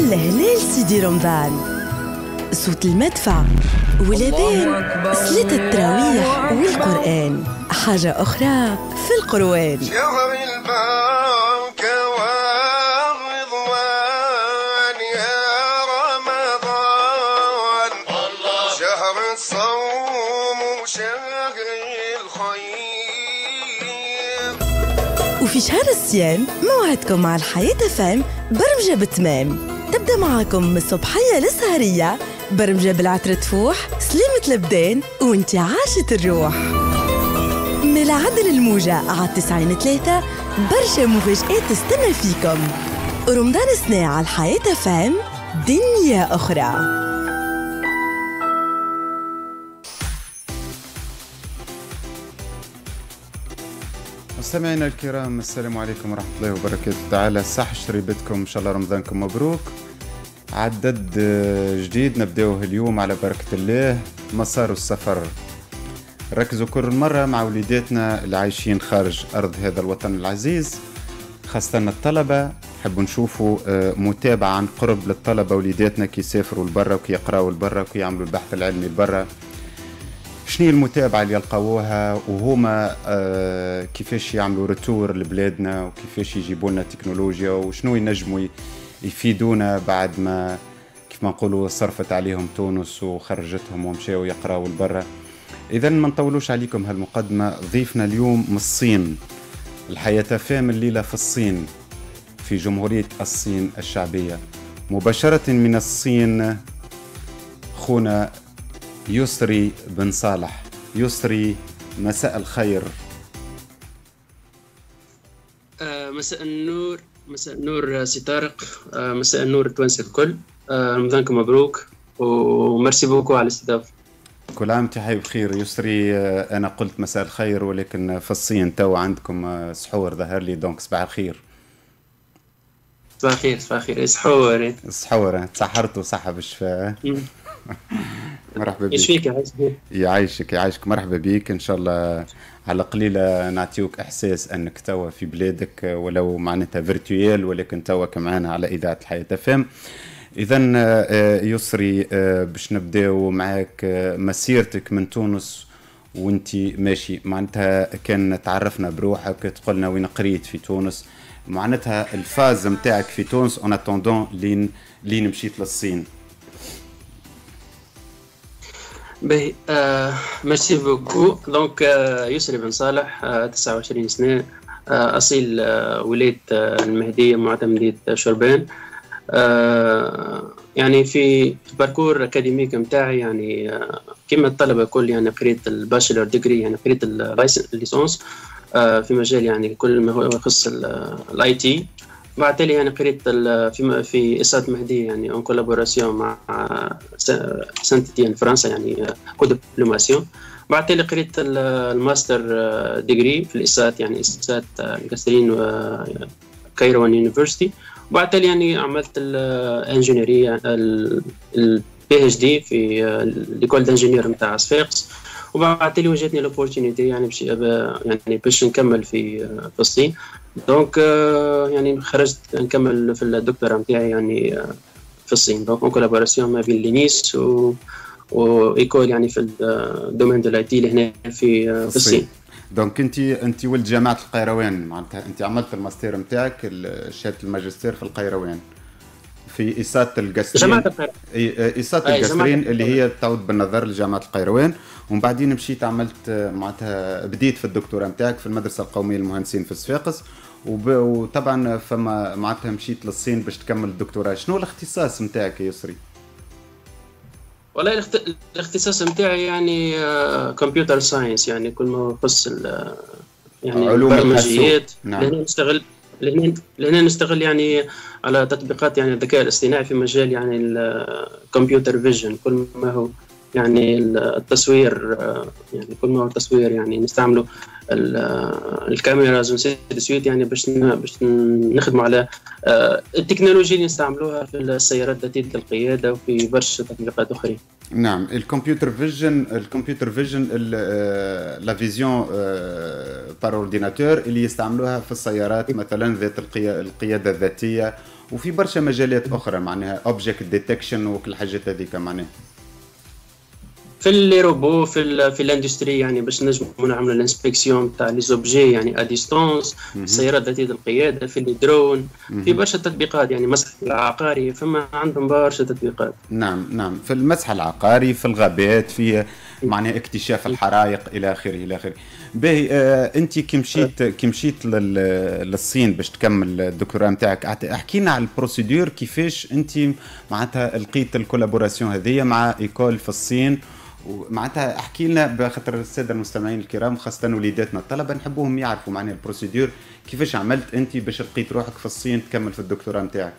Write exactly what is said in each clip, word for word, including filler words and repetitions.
لهلال سيدي رمضان، صوت المدفع والأذان، صلاة التراويح والقرآن، حاجة أخرى في القروان. شهر البركة والرضوان يا رمضان، شهر الصوم وشهر الخير. وفي شهر الصيام موعدكم مع الحياة فام برمجة بتمام، تبدأ معاكم من الصبحية للسهرية، برمجة بالعطر تفوح، سلامة الأبدان وانت عاشت الروح. من العدل الموجة على تسعين ثلاثة، برشا مفاجآت تستنى فيكم. رمضان سنة على الحياة فام، دنيا أخرى. مستمعينا الكرام، السلام عليكم ورحمة الله وبركاته. تعالى صح شريبتكم، إن شاء الله رمضانكم مبروك. عدد جديد نبداوه اليوم على بركة الله. مسار السفر، ركزوا كل مرة مع وليداتنا اللي عايشين خارج أرض هذا الوطن العزيز، خاصة الطلبة. حبوا نشوفوا متابعة عن قرب للطلبة وليداتنا كي يسافروا لبرا وكي يقراوا لبرا وكي يعملوا البحث العلمي لبرا. شنو المتابعة اللي يلقاوها وهما آه كيفاش يعملوا رتور لبلادنا وكيفاش يجيبوا لنا تكنولوجيا وشنو ينجموا يفيدونا بعد ما كيف ما نقولوا صرفت عليهم تونس وخرجتهم ومشاو يقراوا لبرا. إذا ما نطولوش عليكم هالمقدمة. ضيفنا اليوم من الصين، الحياة فام الليلة في الصين، في جمهورية الصين الشعبية، مباشرة من الصين، خونا يسري بن صالح. يسري، مساء الخير. آه مساء النور. مساء النور سي طارق. آه مساء النور التوانسة الكل. آه رمضانكم مبروك ومرسي بوكو على الاستضافة. كل عام وانت بخير يسري. آه انا قلت مساء الخير ولكن في الصين تو عندكم آه سحور ظهر لي، دونك صباح الخير. صباح الخير صباح الخير. سحور سحور تسحرتوا صحة بالشفاء. مرحبا بك. يشفيك يعيشك. يعيشك يعيشك. مرحبا بك. ان شاء الله على قليلة نعطيوك احساس انك توا في بلادك ولو معناتها فيرتويال، ولكن توك معنا على اذاعة الحياة فام. اذا يسري باش نبداو معاك مسيرتك من تونس وانت ماشي، معناتها كان تعرفنا بروحك، تقولنا وين قريت في تونس، معناتها الفاز متاعك في تونس اون اتوندون لين لين مشيت للصين. باهي آه ميرسي بوكو. دونك آه يسري بن صالح، آه تسعة وعشرين سنة، آه أصيل آه ولاية آه المهدية معتمدية شربان. آه يعني في الباركور أكاديميك متاعي يعني آه كما الطلبة الكل، يعني قريت الباشلر ديجري، يعني قريت الليسونس آه في مجال يعني كل ما هو يخص الاي تي. بعد تالي يعني قريت في في إسات مهدية يعني اون كولابوراسيون مع سانت إتيان فرنسا، يعني كو دبلوماسيون. بعد تالي قريت الماستر ديجري في الإسات، يعني إسات القصرين كايروان يونيفرسيتي. وبعد تالي يعني عملت الانجينيرية البي اتش دي في ليكول دانجينير نتاع صفاقس. وبعد تالي وجدتني لوبورتونيتي يعني باش يعني باش نكمل في في الصين. دونك يعني خرجت نكمل في الدكتوراه نتاعي يعني في الصين، دونك اون كولابوراسيون ما بين لينيس و وايكول يعني في الدومين دو لايتي اللي هنا في في الصين. دونك انت انت ولد جامعه القيروان، معناتها انت عملت الماستر نتاعك شهاده الماجستير في القيروان في إسات القصرين. جامعة القيروان. إسات القصرين اللي هي تعود بالنظر لجامعة القيروان. ومن بعدين مشيت عملت معناتها بديت في الدكتوراه نتاعك في المدرسة القومية للمهندسين في صفاقس، وطبعا فما معناتها مشيت للصين باش تكمل الدكتوراه. شنو الاختصاص نتاعك يا يسري؟ والله الاختصاص نتاعي يعني كمبيوتر ساينس، يعني كل ما يخص يعني البرمجيات. نعم. لهنا نستغل لهنا لهنا نستغل يعني على تطبيقات يعني الذكاء الاصطناعي في مجال يعني الكمبيوتر فيجن، كل ما هو يعني التصوير، يعني كل ما هو تصوير يعني نستعملوا الكاميرا زون سويت يعني باش باش نخدموا على التكنولوجيا اللي نستعملوها في السيارات ذاتية القيادة وفي برشا تطبيقات أخرى. نعم، الكمبيوتر فيجن الكمبيوتر فيجن لا فيزيون بار اورديناتور اللي يستعملوها في السيارات مثلا ذات القيادة الذاتية، وفي برشا مجالات أخرى معناها اوبجكت ديتكشن وكل الحاجات هذيك معناها في اللي روبو في ال في الاندستري يعني باش نجموا نعملوا الانسبكسيون تاع لي زوبجي يعني ا ديستونس، السيارات ذاتيه القياده، في لي درون، في برشا تطبيقات يعني مسح العقاري، فما عندهم برشا تطبيقات. نعم نعم، في المسح العقاري، في الغابات، في معناها اكتشاف الحرائق الى اخره الى اخره. باهي آه انت كي مشيت كي مشيت للصين باش تكمل الدكتوراه نتاعك، احكي لنا على البروسيدور كيفاش انت معناتها لقيت الكولابوراسيون هذه مع ايكول في الصين، ومعناتها احكي لنا بخاطر الساده المستمعين الكرام خاصه وليداتنا الطلبه نحبوهم يعرفوا معناها البروسيدور كيفاش عملت انت باش لقيت روحك في الصين تكمل في الدكتوراه نتاعك.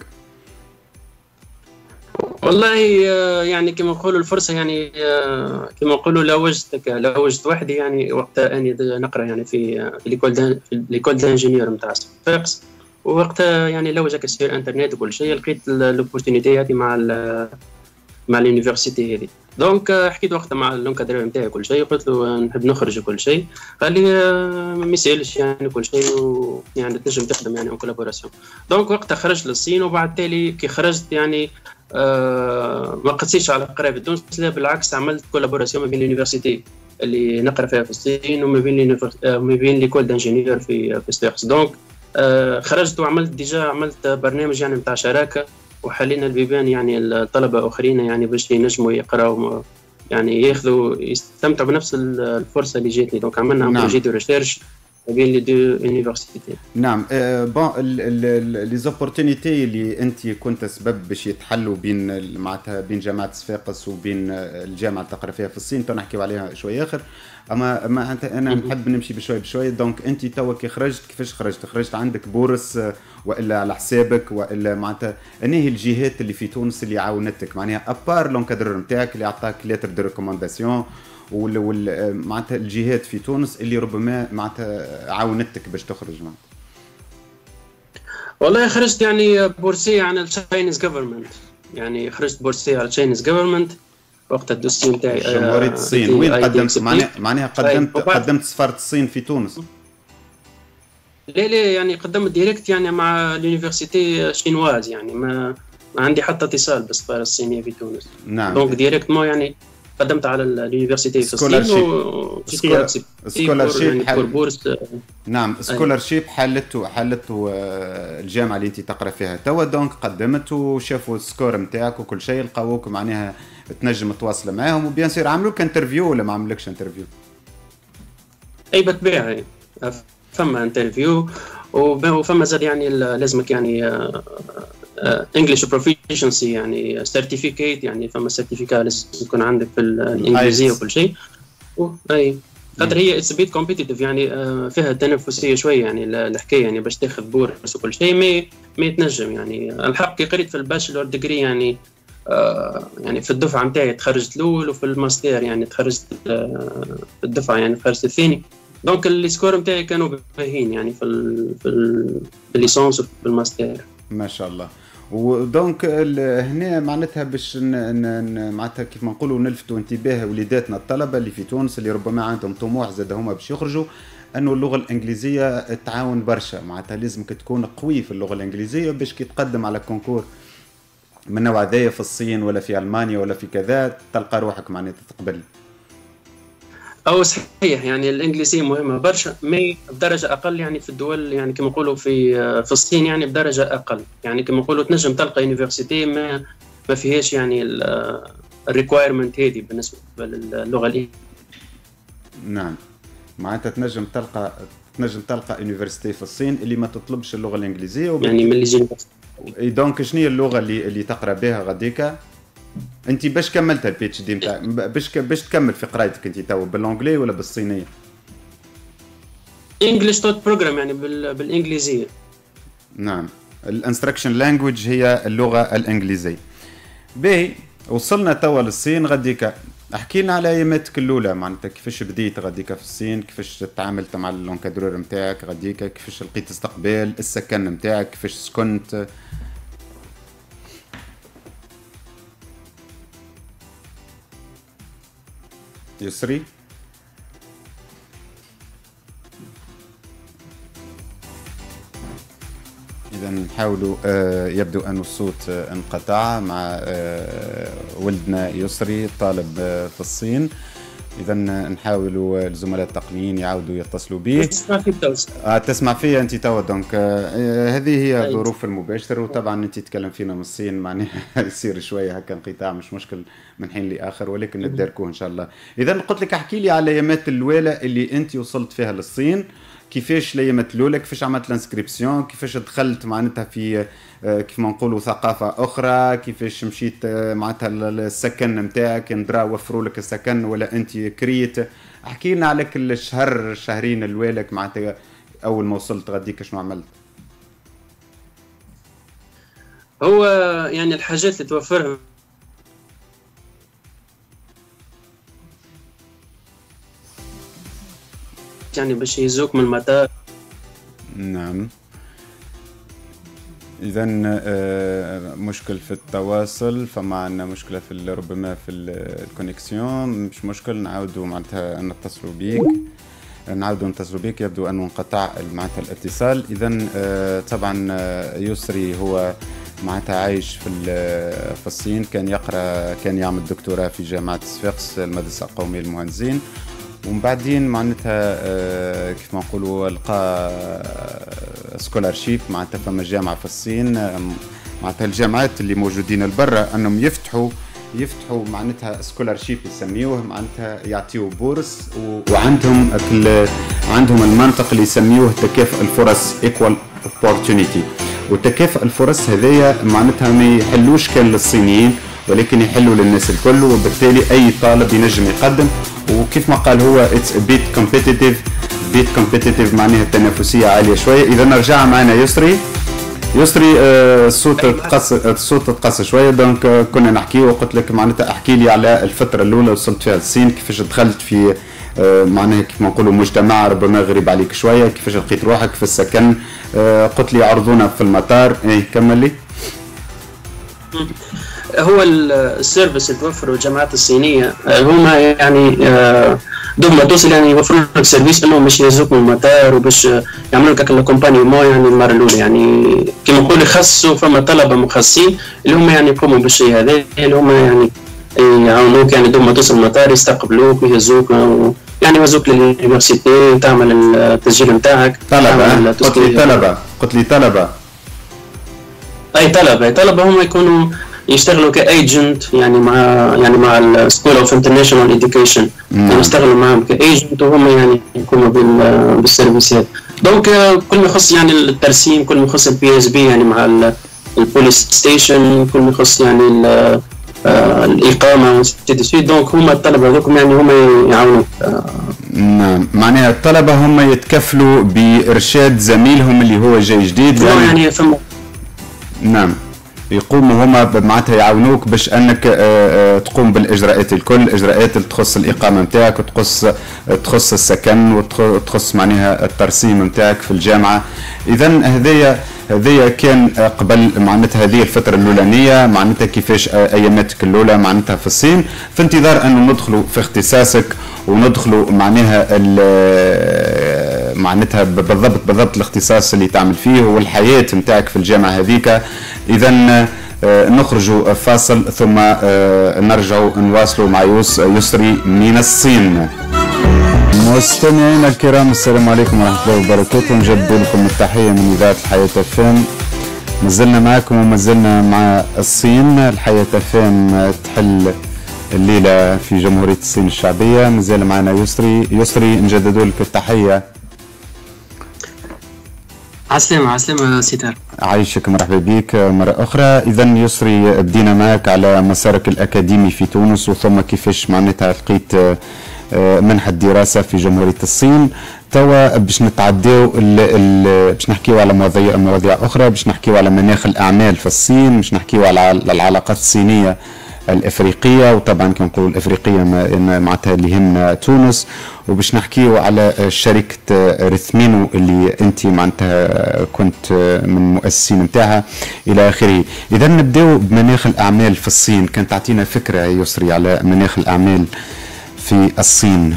والله يعني كما نقولوا الفرصه يعني كما نقولوا لا وجدتك لا وجدت وحدي يعني وقتها اني نقرا يعني في ليكول في ليكول دانجينيور نتاع صفاقس، ووقتها يعني لا وجدك سير انترنت وكل شيء لقيت الاوبورتونيتي هذه مع مع اليونيفرسيتي هذه. دونك حكيت وقتها مع اللونكادري نتاعي كل شيء، قلت له نحب نخرج وكل شيء، قال لي ما يسالش يعني كل شيء ويعني تنجم تخدم يعني اون كولابوراسيون. دونك وقتها خرجت للصين، وبعد تالي كي خرجت يعني آه ما قصيتش على قرايه في تونس، لا بالعكس عملت كولابوراسيون ما بين اليونيفرسيتي اللي نقرا فيها في الصين وما بين ما بين ليكول دانجينيور في في صفاقس. دونك آه خرجت وعملت ديجا عملت برنامج يعني نتاع شراكه، وحلينا البيبان يعني الطلبه اخرين يعني باش ينجموا يقراوا يعني ياخذوا يستمتعوا بنفس الفرصه اللي جاتني. دونك عملنا نعم. بروجي دو ريشيرش بين لي دو يونيفرسيتي. نعم بون لي زوبورتونيتي اللي انت كنت سبب باش يتحلوا بين معناتها بين جامعه صفاقس وبين الجامعه اللي تقرا فيها في الصين، تو نحكيو عليها شويه اخر. اما ما انت انا نحب نمشي بشوي بشوي. دونك انت توا كي خرجت كيفاش خرجت؟ خرجت عندك بورس والا على حسابك والا معناتها انهي هي الجهات اللي في تونس اللي عاونتك معناها ابار لونكادرور نتاعك اللي عطاك ليتر دو ريكومونداسيون وال معناتها الجهات في تونس اللي ربما معناتها عاونتك باش تخرج معناتها؟ والله خرجت يعني بورسية عن التشاينيز جوفرمنت، يعني خرجت بورسية على التشاينيز جوفرمنت وقت الدوسي نتاعي جمهورية الصين. وين قدمت معناها معناها قدمت قدمت سفارة الصين في تونس؟ لا لا يعني قدمت ديريكت يعني مع اليونيفرسيتي شينواز، يعني ما ما عندي حتى اتصال بالسفارة الصينية في تونس. نعم. دونك ديريكت ما يعني قدمت على اليونيفرسيتي في الصين و سكولارشيب حل... نعم سكولارشيب حلته حلته الجامعة اللي انت تقرا فيها توا. دونك قدمت وشافوا السكور نتاعك وكل شيء، لقاوك معناها تنجم تواصل معاهم، وبيان سير عملوا لك انترفيو ولا ما عملكش انترفيو؟ اي بالطبيعة فما انترفيو وفما زاد يعني لازمك يعني انجلش بروفيشنسي يعني سيرتيفيكيت، يعني فما سيرتيفيكات لازم يكون عندك في الانجليزيه وكل شيء. اي خاطر هي اتس بيت كومبيتيتيف يعني فيها تنافسيه شويه يعني الحكايه يعني باش تاخذ بورس وكل شيء ما ما يتنجم. يعني الحق كي قريت في الباشلور ديجري يعني آه يعني في الدفعه نتاعي تخرجت الاول، وفي الماستر يعني تخرجت في الدفعه يعني تخرجت الثاني. دونك السكور نتاعي كانوا باهين يعني في ال في, ال في الليسانس وفي الماستر ما شاء الله. ودونك هنا معناتها باش معناتها كيف ما نقولوا نلفتوا انتباه وليداتنا الطلبه اللي في تونس اللي ربما عندهم طموح زاد هما باش يخرجوا، انه اللغه الانجليزيه تعاون برشا. معناتها لازمك تكون قوي في اللغه الانجليزيه باش كي تقدم على كونكور من نوع ذايا في الصين ولا في المانيا ولا في كذا تلقى روحك معناتها تقبل. أو صحيح يعني الإنجليزية مهمة برشا، ما بدرجة أقل يعني في الدول يعني كما نقولوا في في الصين يعني بدرجة أقل. يعني كما نقولوا تنجم تلقى يونيفرسيتي ما ما فيهاش يعني الريكوايرمنت هذه بالنسبة للغة الإنجليزية. نعم معناتها تنجم تلقى تنجم تلقى يونيفرسيتي في الصين اللي ما تطلبش اللغة الإنجليزية وب... يعني من اللي دونك شنو هي اللغة اللي اللي تقرأ بها غاديكا؟ انت باش كملت البي اتش دي نتاعك باش باش تكمل في قرايتك انت تو بالانجلي ولا بالصينيه؟ انجلش توت بروجرام يعني بالانجليزيه. نعم الانستراكشن لانجويج هي اللغه الانجليزيه. باهي وصلنا توا للصين غاديكا احكي لنا على اياماتك الاولى، معناتها كيفاش بديت غاديكا في الصين، كيفاش تعاملت مع اللونكادرور نتاعك غاديكا، كيفاش لقيت استقبال، السكن نتاعك كيفاش سكنت. يسري إذا نحاولوا آه يبدو أن الصوت آه انقطع مع آه ولدنا يسري طالب آه في الصين. إذا نحاولوا الزملاء التقنيين يعاودوا يتصلوا به. تسمع في آه تسمع فيا أنت توا دونك آه هذه هي الظروف المباشرة، وطبعا أنت تتكلم فينا من الصين معناها يصير شوية هكا انقطاع مش مشكل من حين لآخر، ولكن نداركوه إن شاء الله. إذا قلت لك احكي لي على ايامات الأولى اللي أنت وصلت فيها للصين، كيفاش الايامات الاولى، كيفاش عملت الانسكريبسيون، كيفاش دخلت معناتها في كيف ما نقولوا ثقافه اخرى، كيفاش مشيت معناتها السكن نتاعك ندرا وفروا لك السكن ولا انت كريت. احكي لنا عليك الشهر الشهرين الاولى معناتها اول ما وصلت غاديك شنو عملت. هو يعني الحاجات اللي توفرها يعني باش يهزوك من المطار. نعم إذا مشكل في التواصل، فما عندنا مشكلة في ربما في الكونيكسيون، مش مشكل نعاودوا معناتها نتصلوا بيك نعاودوا نتصلوا بيك يبدو أنه انقطع معناتها الاتصال. إذا طبعا يسري هو معناتها عايش في في الصين، كان يقرأ كان يعمل دكتوراه في جامعة صفاقس المدرسة القومية للمهندسين، ومن بعدين معناتها آه كيف ما نقولوا لقى سكولارشيب معناتها فما جامعة في الصين معناتها الجامعات اللي موجودين البرة انهم يفتحوا يفتحوا معناتها سكولارشيب يسميوه معناتها يعطيوا بورس، وعندهم عندهم المنطق اللي يسميوه تكافؤ الفرص equal opportunity. وتكافؤ الفرص هذيا معناتها ما يحلوش كان للصينيين ولكن يحلوا للناس الكل، وبالتالي اي طالب ينجم يقدم. وكيف ما قال هو اتس بيت كومبيتيتيف بيت كومبيتيتيف معناها التنافسيه عاليه شويه. اذا نرجع معنا يسري يسري آه الصوت تقص الصوت تقص شويه دونك آه كنا نحكي وقلت لك معناتها احكي لي على الفتره الاولى وصلت فيها الصين، كيفاش دخلت في آه معناها كيف ما نقولوا مجتمع ربما غريب عليك شويه، كيفاش لقيت روحك في السكن. آه قلت لي عرضونا في المطار. اي كمل لي. هو السيرفيس اللي توفره الجامعات الصينيه هما يعني دوب ما توصل يعني يوفروا لك سيرفيس انهم باش يهزوك من المطار وباش يعملوا لك كومباني مو يعني المره الاولى يعني كما نقول يخصصوا فما طلبه مخصصين اللي هما يعني يقوموا بالشيء هذا، اللي هما يعني يعاونوك يعني دوب ما توصل المطار يستقبلوك ويهزوك يعني يهزوك لليونيفرسيتي تعمل التسجيل نتاعك. طلبه قلت لي طلبه قلت لي طلبه اي طلبه اي طلبه هم يكونوا يشتغلوا كايجنت يعني مع يعني مع السكول اوف انترناشونال اديوكيشن، يعني يشتغلوا معهم كايجنت وهم يعني يقوموا بالسيرفيسات. دونك كل ما يخص يعني الترسيم، كل ما يخص البي اس بي يعني مع البوليس ستيشن، كل ما يخص يعني الاقامه والسيتي. دونك هما الطلبه هذوكم يعني هما يعاونوا. نعم معناها الطلبه هم يتكفلوا بارشاد زميلهم اللي هو جاي جديد يعني, يعني فما نعم يقوموا هما معناتها يعاونوك باش انك تقوم بالاجراءات الكل، الاجراءات اللي تخص الاقامه نتاعك وتخص تخص السكن وتخص معناها الترسيم نتاعك في الجامعه. اذا هذايا هذايا كان قبل معناتها هذه الفتره الاولانيه معناتها كيفاش اياماتك الاولى معناتها في الصين، في انتظار انه ندخلوا في اختصاصك وندخلوا معناها معناتها بالضبط بالضبط الاختصاص اللي تعمل فيه والحياه نتاعك في الجامعه هذيك. اذا نخرجوا فاصل ثم نرجعوا نواصلوا مع يسري من الصين. مستمعينا الكرام السلام عليكم ورحمه الله وبركاته، نجدد لكم التحيه من اذاعه الحياه فام. مازلنا معكم ومازلنا مع الصين. الحياه فام تحل الليله في جمهوريه الصين الشعبيه، مازال معنا يسري. يسري نجدد لك التحيه. عسلامة عسلامة سيدار. عايشك مرحبا بك مرة أخرى. إذا يسري بدينا معك على مسارك الأكاديمي في تونس وثم كيفاش معناتها لقيت منحة الدراسة في جمهورية الصين. توا باش نتعداو باش نحكيو على مواضيع مواضيع أخرى، باش نحكيو على مناخ الأعمال في الصين، باش نحكيو على العلاقات الصينية الافريقيه، وطبعا كنقولوا الافريقيه معناتها اللي يهمنا تونس، وباش نحكيو على شركه رثمينو اللي انت معناتها كنت من مؤسسين نتاعها الى اخره. اذا نبداو بمناخ الاعمال في الصين، كان تعطينا فكره يسري على مناخ الاعمال في الصين.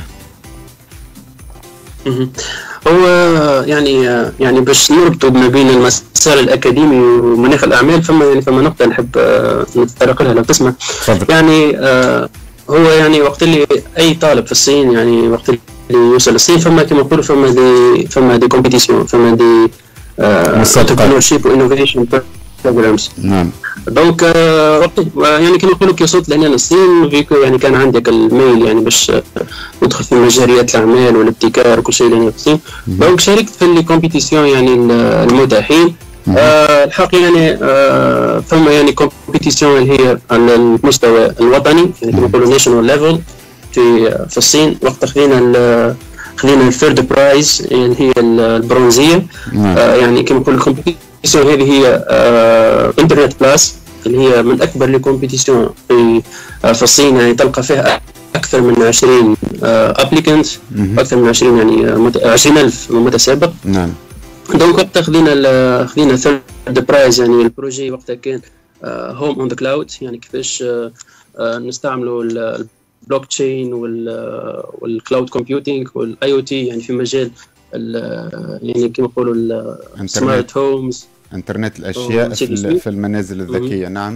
هو يعني يعني باش نربطوا ما بين المسار الاكاديمي ومناخ الاعمال، فما يعني فما نقطه نحب نتطرق لها لو تسمح. يعني هو يعني وقت اللي اي طالب في الصين، يعني وقت اللي يوصل للصين، فما كما نقولوا فما دي فما دي كومبيتيسيون، فما دي انتربرينورشيب وانوفيشن بروجرامز. نعم. دونك يعني كما نقولوا كي وصلت لهنا للصين، فيكو يعني كان عندك الميل يعني باش ندخل في مجاليات الاعمال والابتكار وكل شيء اللي في الصين. دونك شاركت في لي كومبيتيسيون يعني المتاحين. آه الحق يعني آه ثم يعني كومبيتيسيون اللي هي على المستوى الوطني، يعني كما نقولوا ناشونال ليفل في في الصين. وقت خذينا خذينا الثيرد برايز اللي هي البرونزيه. آه يعني كما نقولوا الكومبيتيسيون هذه هي آه انترنت بلاس، اللي هي من اكبر لي كومبيتيسيون في آه في الصين، يعني تلقى فيها اكثر من عشرين ابليكانت، اكثر من عشرين يعني عشرين ألف متسابق. نعم. دونك وقتها خذينا خذينا ثيرد برايز. يعني البروجي وقتها كان هوم اون ذا كلاود، يعني كيفاش نستعملوا البلوك تشين والكلاود كومبيوتينج والاي او تي، يعني في مجال يعني كما نقولوا السمارت هومز، انترنت الاشياء في المنازل الذكيه. نعم.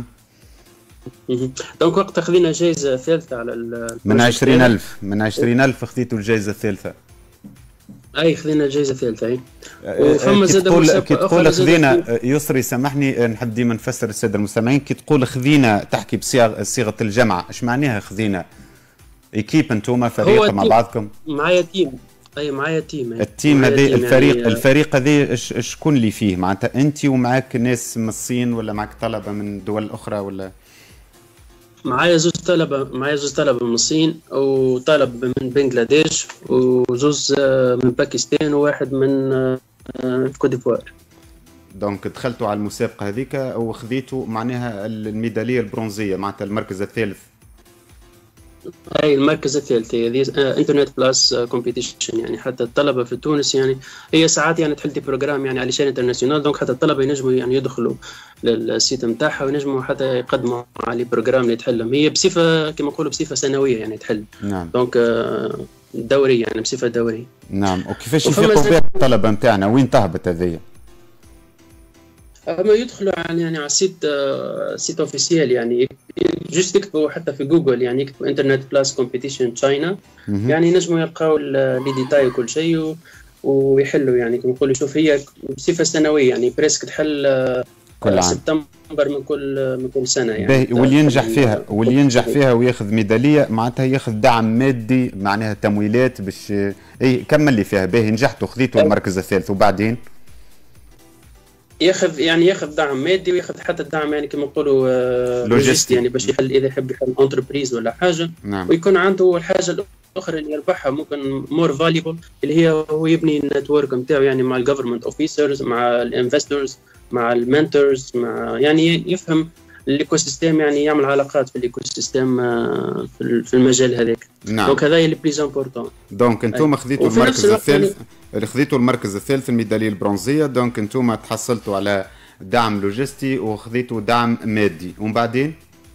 دونك وقتها خذينا جائزه ثالثه على من عشرين ألف من عشرين ألف خذيتوا الجائزه الثالثه. اي خذينا الجائزه الثالثه. اي وفما زاد مسابقه كي تقول خذينا، يسري سامحني نحب ديما نفسر الساده المستمعين، كي تقول خذينا تحكي بصيغه صيغه الجمع، ايش معناها خذينا؟ ايكيب انتوما فريق مع بعضكم؟ معايا تيم. اي معايا تيم. التيم هذا الفريق يعني الفريق هذا شكون اللي فيه؟ معناتها انت ومعك ناس من الصين ولا معك طلبه من دول اخرى ولا؟ معايا زوج طلبة معايا زوج طلبة من الصين، وطالب من بنغلاديش، وزوج من باكستان، وواحد من كوت ديفوار. دونك دخلتوا على المسابقة هذيك وخذيتوا معناها الميدالية البرونزية، معناتها المركز الثالث. اي المركز الثالث هي انترنت بلاس كومبيتيشن. يعني حتى الطلبه في تونس يعني هي ساعات يعني تحل دي بروجرام يعني على شان انترناسيونال، دونك حتى الطلبه ينجموا يعني يدخلوا للسيت نتاعها وينجموا حتى يقدموا على البروجرام اللي تحلهم. هي بصفه كما نقولوا بصفه سنويه يعني تحل. نعم. دونك دوريه يعني بصفه دوريه. نعم. وكيفاش يفيقوا بها الطلبه نتاعنا؟ وين تهبط هذيا؟ اما يدخلوا يعني على السيت سيت اوفيسيال، يعني جست يكتبوا حتى في جوجل، يعني يكتبوا انترنت بلاس كومبيتيشن تشاينا، يعني نجموا يلقاو لي ديتاي وكل شيء ويحلوا. يعني كما نقولوا شوف هي بصفه سنويه، يعني بريسك تحل كل عام سبتمبر من كل من كل سنه. يعني واللي ينجح فيها واللي ينجح فيها وياخذ ميداليه معناتها ياخذ دعم مادي، معناها تمويلات باش اي كمل لي فيها. باهي نجحتوا خذيتوا المركز الثالث وبعدين ياخذ يعني ياخذ دعم مادي وياخذ حتى الدعم يعني كما نقولوا لوجستي، يعني باش يحل اذا يحب يحل انتربريز ولا حاجه. نعم. ويكون عنده الحاجه الاخرى اللي يربحها ممكن مور فاليبل، اللي هي هو يبني النتورك نتاعو يعني مع الجفرمنت اوفيسرز، مع الانفستورز، مع المنتورز، مع يعني يفهم الايكو سيستم، يعني يعمل علاقات في الايكو سيستم في المجال هذاك. نعم. دونك هذا اللي بليز امبورطون. دونك انتم خذيتوا المركز الثالث، اللي خذيتوا المركز الثالث الميداليه البرونزيه. دونك انتم تحصلتوا على دعم لوجستي وخذيتوا دعم مادي، ومن بعدين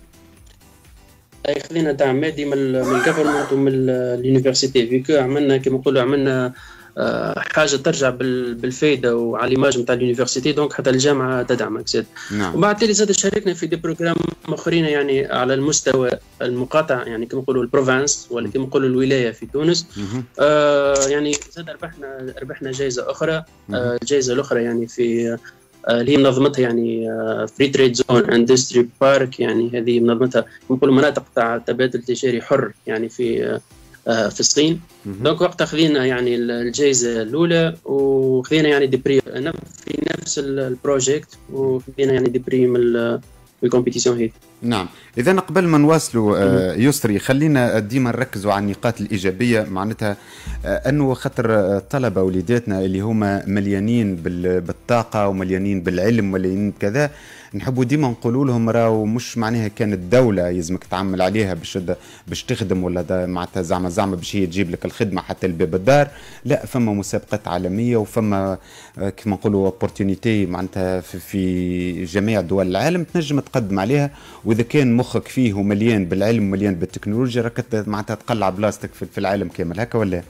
اي خذينا دعم مادي من الجفرمنت ومن اليونيفرسيتي، فيكو عملنا كما نقولوا عملنا حاجه ترجع بالفائده وعلى الايماج نتاع اليونيفرسيتي، دونك حتى الجامعه تدعمك زاد. نعم. وبعد تالي زاد شاركنا في دي بروجرام اخرين يعني على المستوى المقاطع، يعني كما نقولوا البروفانس ولا كما نقولوا الولايه في تونس. آه يعني زاد ربحنا ربحنا جائزه اخرى. آه الجائزه الاخرى يعني في آه اللي هي منظمتها يعني فري تريد زون اندستري بارك، يعني هذه منظمتها نقولوا مناطق تاع تبادل تجاري حر يعني في آه في الصين. دونك وقتها خذينا يعني الجائزه الاولى وخذينا يعني دي بري في نفس البروجيكت، وخذينا يعني دي بري من الكومبيتيسيون هي. نعم. اذا قبل ما نواصلوا آه يسري خلينا ديما نركزوا على النقاط الايجابيه، معناتها آه انه خاطر الطلبه وليداتنا اللي هما مليانين بالطاقه ومليانين بالعلم ومليانين بكذا، نحبوا ديما نقولوا لهم راهو مش معناها كانت دولة يلزمك تعمل عليها باش باش تخدم ولا معناتها زعما زعما باش هي تجيب لك الخدمة حتى لباب الدار، لا فما مسابقات عالمية وفما كما نقولوا اوبورتونيتي معناتها في, في جميع دول العالم تنجم تقدم عليها، واذا كان مخك فيه ومليان بالعلم ومليان بالتكنولوجيا راك معناتها تقلع بلاصتك في العالم كامل، هكا ولا؟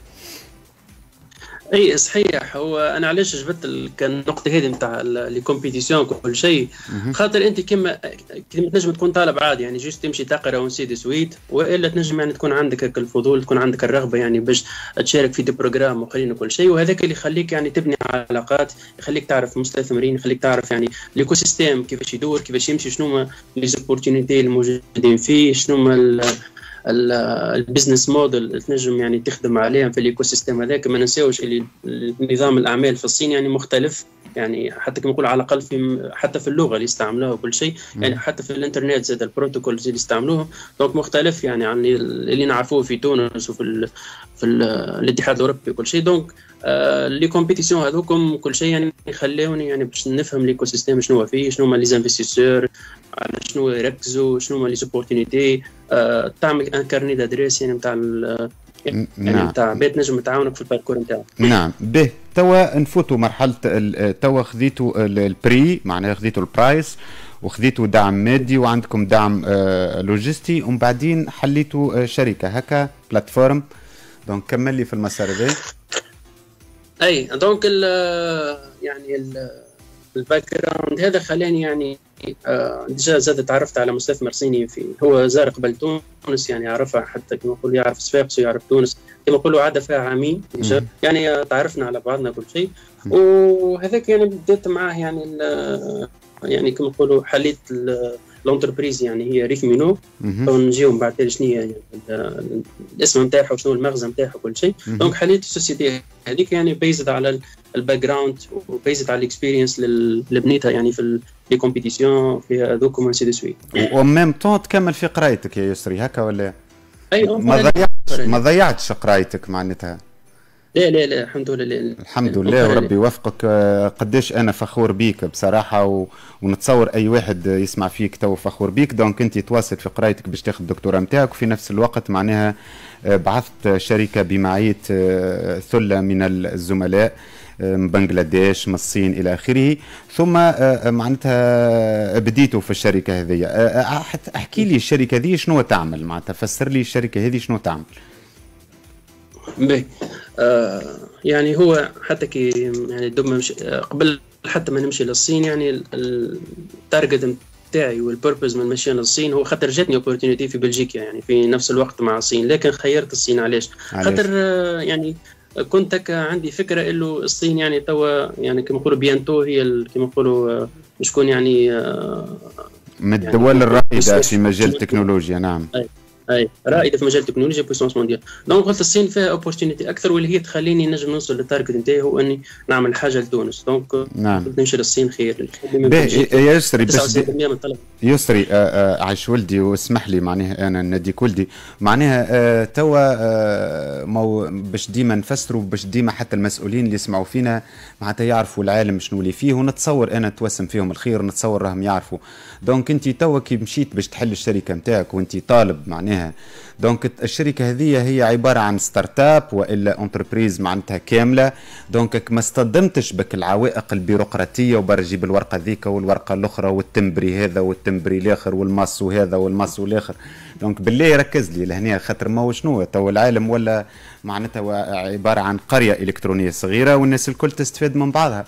اي صحيح. هو انا علاش جبت النقطه هذه نتاع لي كومبيتيسيون كل شيء، خاطر انت كما كما تنجم تكون طالب عادي يعني جيست تمشي تقرا ونسي دي سويت، والا تنجم يعني تكون عندك الفضول، تكون عندك الرغبه يعني باش تشارك في دي بروجرام واخرين وكل شيء، وهذاك اللي يخليك يعني تبني علاقات، يخليك تعرف مستثمرين، يخليك تعرف يعني ليكو سيستيم كيفاش يدور، كيفاش يمشي، شنو هما لي زوبورتينيتي الموجودين فيه، شنو هما البزنس موديل تنجم يعني تخدم عليهم في الايكو سيستم هذاك. ما ننساوش اللي نظام الاعمال في الصين يعني مختلف، يعني حتى كما نقول على الاقل في حتى في اللغه اللي يستعملوها وكل شيء، يعني حتى في الانترنت زاد البروتوكولز اللي يستعملوهم دونك مختلف يعني عن اللي نعرفوه في تونس وفي ال في ال الاتحاد الاوروبي وكل شيء. دونك آه لي كومبيتيسيون هذوكم كل شيء يعني يخلوني يعني باش نفهم الايكو سيستم شنو هو فيه، شنو هما لي انفستيسور، على شنو يركزوا، شنو هما لي زوبورتينيتي، آه تعمل ان كارني دادريس يعني نتاع يعني نعم. نتاع بيت نجم تعاونك في الباركور نتاعك. نعم. به توا نفوتوا مرحله توا خذيتوا البري معناها خذيتوا البرايس وخذيتوا دعم مادي وعندكم دعم آه لوجستي، ومن بعدين حليتوا آه شركه هكا بلاتفورم. دونك كمل لي في المسار هذا. اي دونك ال يعني الباك جراوند هذا خلاني يعني آه ديجا زاد تعرفت على مستثمر صيني في هو زار قبل تونس، يعني عرفها حتى كما نقول يعرف صفاقس ويعرف تونس، كما نقولوا عاد فيها عامين ديجا، يعني تعرفنا على بعضنا كل شيء، وهذاك يعني بديت معاه يعني يعني كما نقولوا حليت لونتربريز يعني هي ريف مينو، ونجيو من بعد شنو هي يعني الاسم نتاعها وشنو المغزى نتاعها وكل شيء. دونك حليت السوسيتي هذيك يعني بيزد على الباك جراوند وبيزد على الاكسبيرينس اللي بنيتها يعني في لي كومبيتيسيون في هذوك ومن دي سويت. وميم طون تكمل في قرايتك يا يسري هكا ولا؟ اي ما ضيعتش ما ضيعتش قرايتك معناتها؟ لا لا لا الحمد لله. الحمد لله وربي يوفقك. قداش انا فخور بيك بصراحه، و... ونتصور اي واحد يسمع فيك تو فخور بيك. دونك انت تواصل في قرايتك باش تاخذ الدكتوراه نتاعك، وفي نفس الوقت معناها بعثت شركه بمعيه ثله من الزملاء من بنغلاديش من الصين الى اخره، ثم معناتها بديتوا في الشركه هذه. احكي لي الشركه هذه شنو تعمل، معناتها فسر لي الشركه هذه شنو تعمل. باهي آه يعني هو حتى كي يعني دوما قبل حتى ما نمشي للصين يعني التارجت نتاعي والبيربز من مشينا للصين هو خاطر جاتني اوبورتونيتي في بلجيكا يعني في نفس الوقت مع الصين، لكن خيرت الصين علاش؟ خاطر آه يعني كنت عندي فكره انه الصين يعني توا يعني كما نقولوا بيانتو هي كما نقولوا شكون يعني آه من الدول يعني الرائده في مجال التكنولوجيا. نعم أي. اي رائده في مجال التكنولوجيا بويسونس مونديال. دونك قلت الصين فيها اوبورتونيتي اكثر، واللي هي تخليني نجم نوصل للتارجت نتاعي هو اني نعمل حاجه لتونس. دونك نعم نمشي للصين خير. يا يسري بس يسري عايش ولدي واسمح لي معناها انا نديك ولدي معناها آه توا آه مو باش ديما نفسروا، باش ديما حتى المسؤولين اللي يسمعوا فينا معناتها يعرفوا العالم شنو اللي فيه، ونتصور انا توسم فيهم الخير، نتصور راهم يعرفوا. دونك انت توا كي مشيت باش تحل الشركه نتاعك وانت طالب معناها، دونك الشركه هذه هي عباره عن ستارت اب والا انتربريز معناتها كامله. دونك ما اصطدمتش بك العوائق البيروقراطيه وبرجي بالورقه ذيك والورقه الاخرى والتمبري هذا والتمبري الاخر والمص وهذا والمص والاخر. دونك بالله ركز لي لهنا، خاطر ما هو شنو تو العالم ولا معناتها عباره عن قريه الكترونيه صغيره والناس الكل تستفاد من بعضها.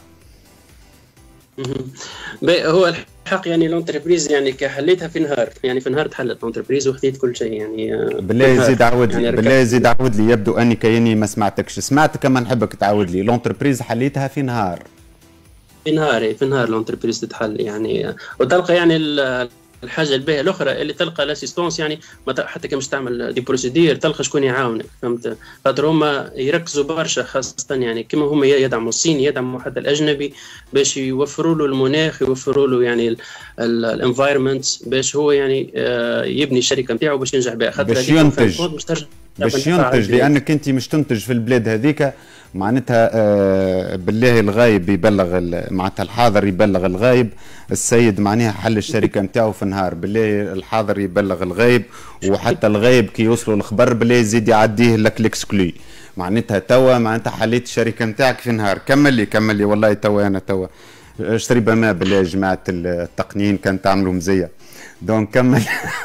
هو الحق يعني لونتربريز يعني كحليتها في نهار، يعني في نهار تحلت لونتربريز وخذيت كل شيء يعني. بالله يزيد عاود لي يعني بالله يزيد عاود لي، يبدو اني كاني ما سمعتكش، سمعتك كما نحبك تعاود لي. لونتربريز حليتها في نهار في نهار في نهار لونتربريز تتحل يعني، وتلقى يعني الحاجه الباهيه الاخرى اللي تلقى الاسيستونس يعني حتى كي مش تعمل دي بروسيدير تلقى شكون يعاونك، فهمت؟ خاطر هما يركزوا برشا خاصه يعني كما هما يدعموا الصين يدعموا حتى الاجنبي باش يوفروا له المناخ، يوفروا له يعني الانفايرمنت باش هو يعني يبني الشركه نتاعو باش ينجح بها، خاطر باش ينتج باش ينتج، لانك انت مش تنتج في البلاد هذيك معناتها آه بالله الغايب يبلغ معناتها الحاضر يبلغ الغايب. السيد معناها حل الشركه نتاعو في النهار، بالله الحاضر يبلغ الغايب، وحتى الغايب كي يوصلوا الخبر بالله يزيد يعديه لك الاكسكلوي. معناتها توا معناتها حليت الشركه نتاعك في نهار. كمل لي كمل لي والله توا انا توا اشتري بما بالله يا جماعه التقنيين كان تعملوا مزيه. دونك كمل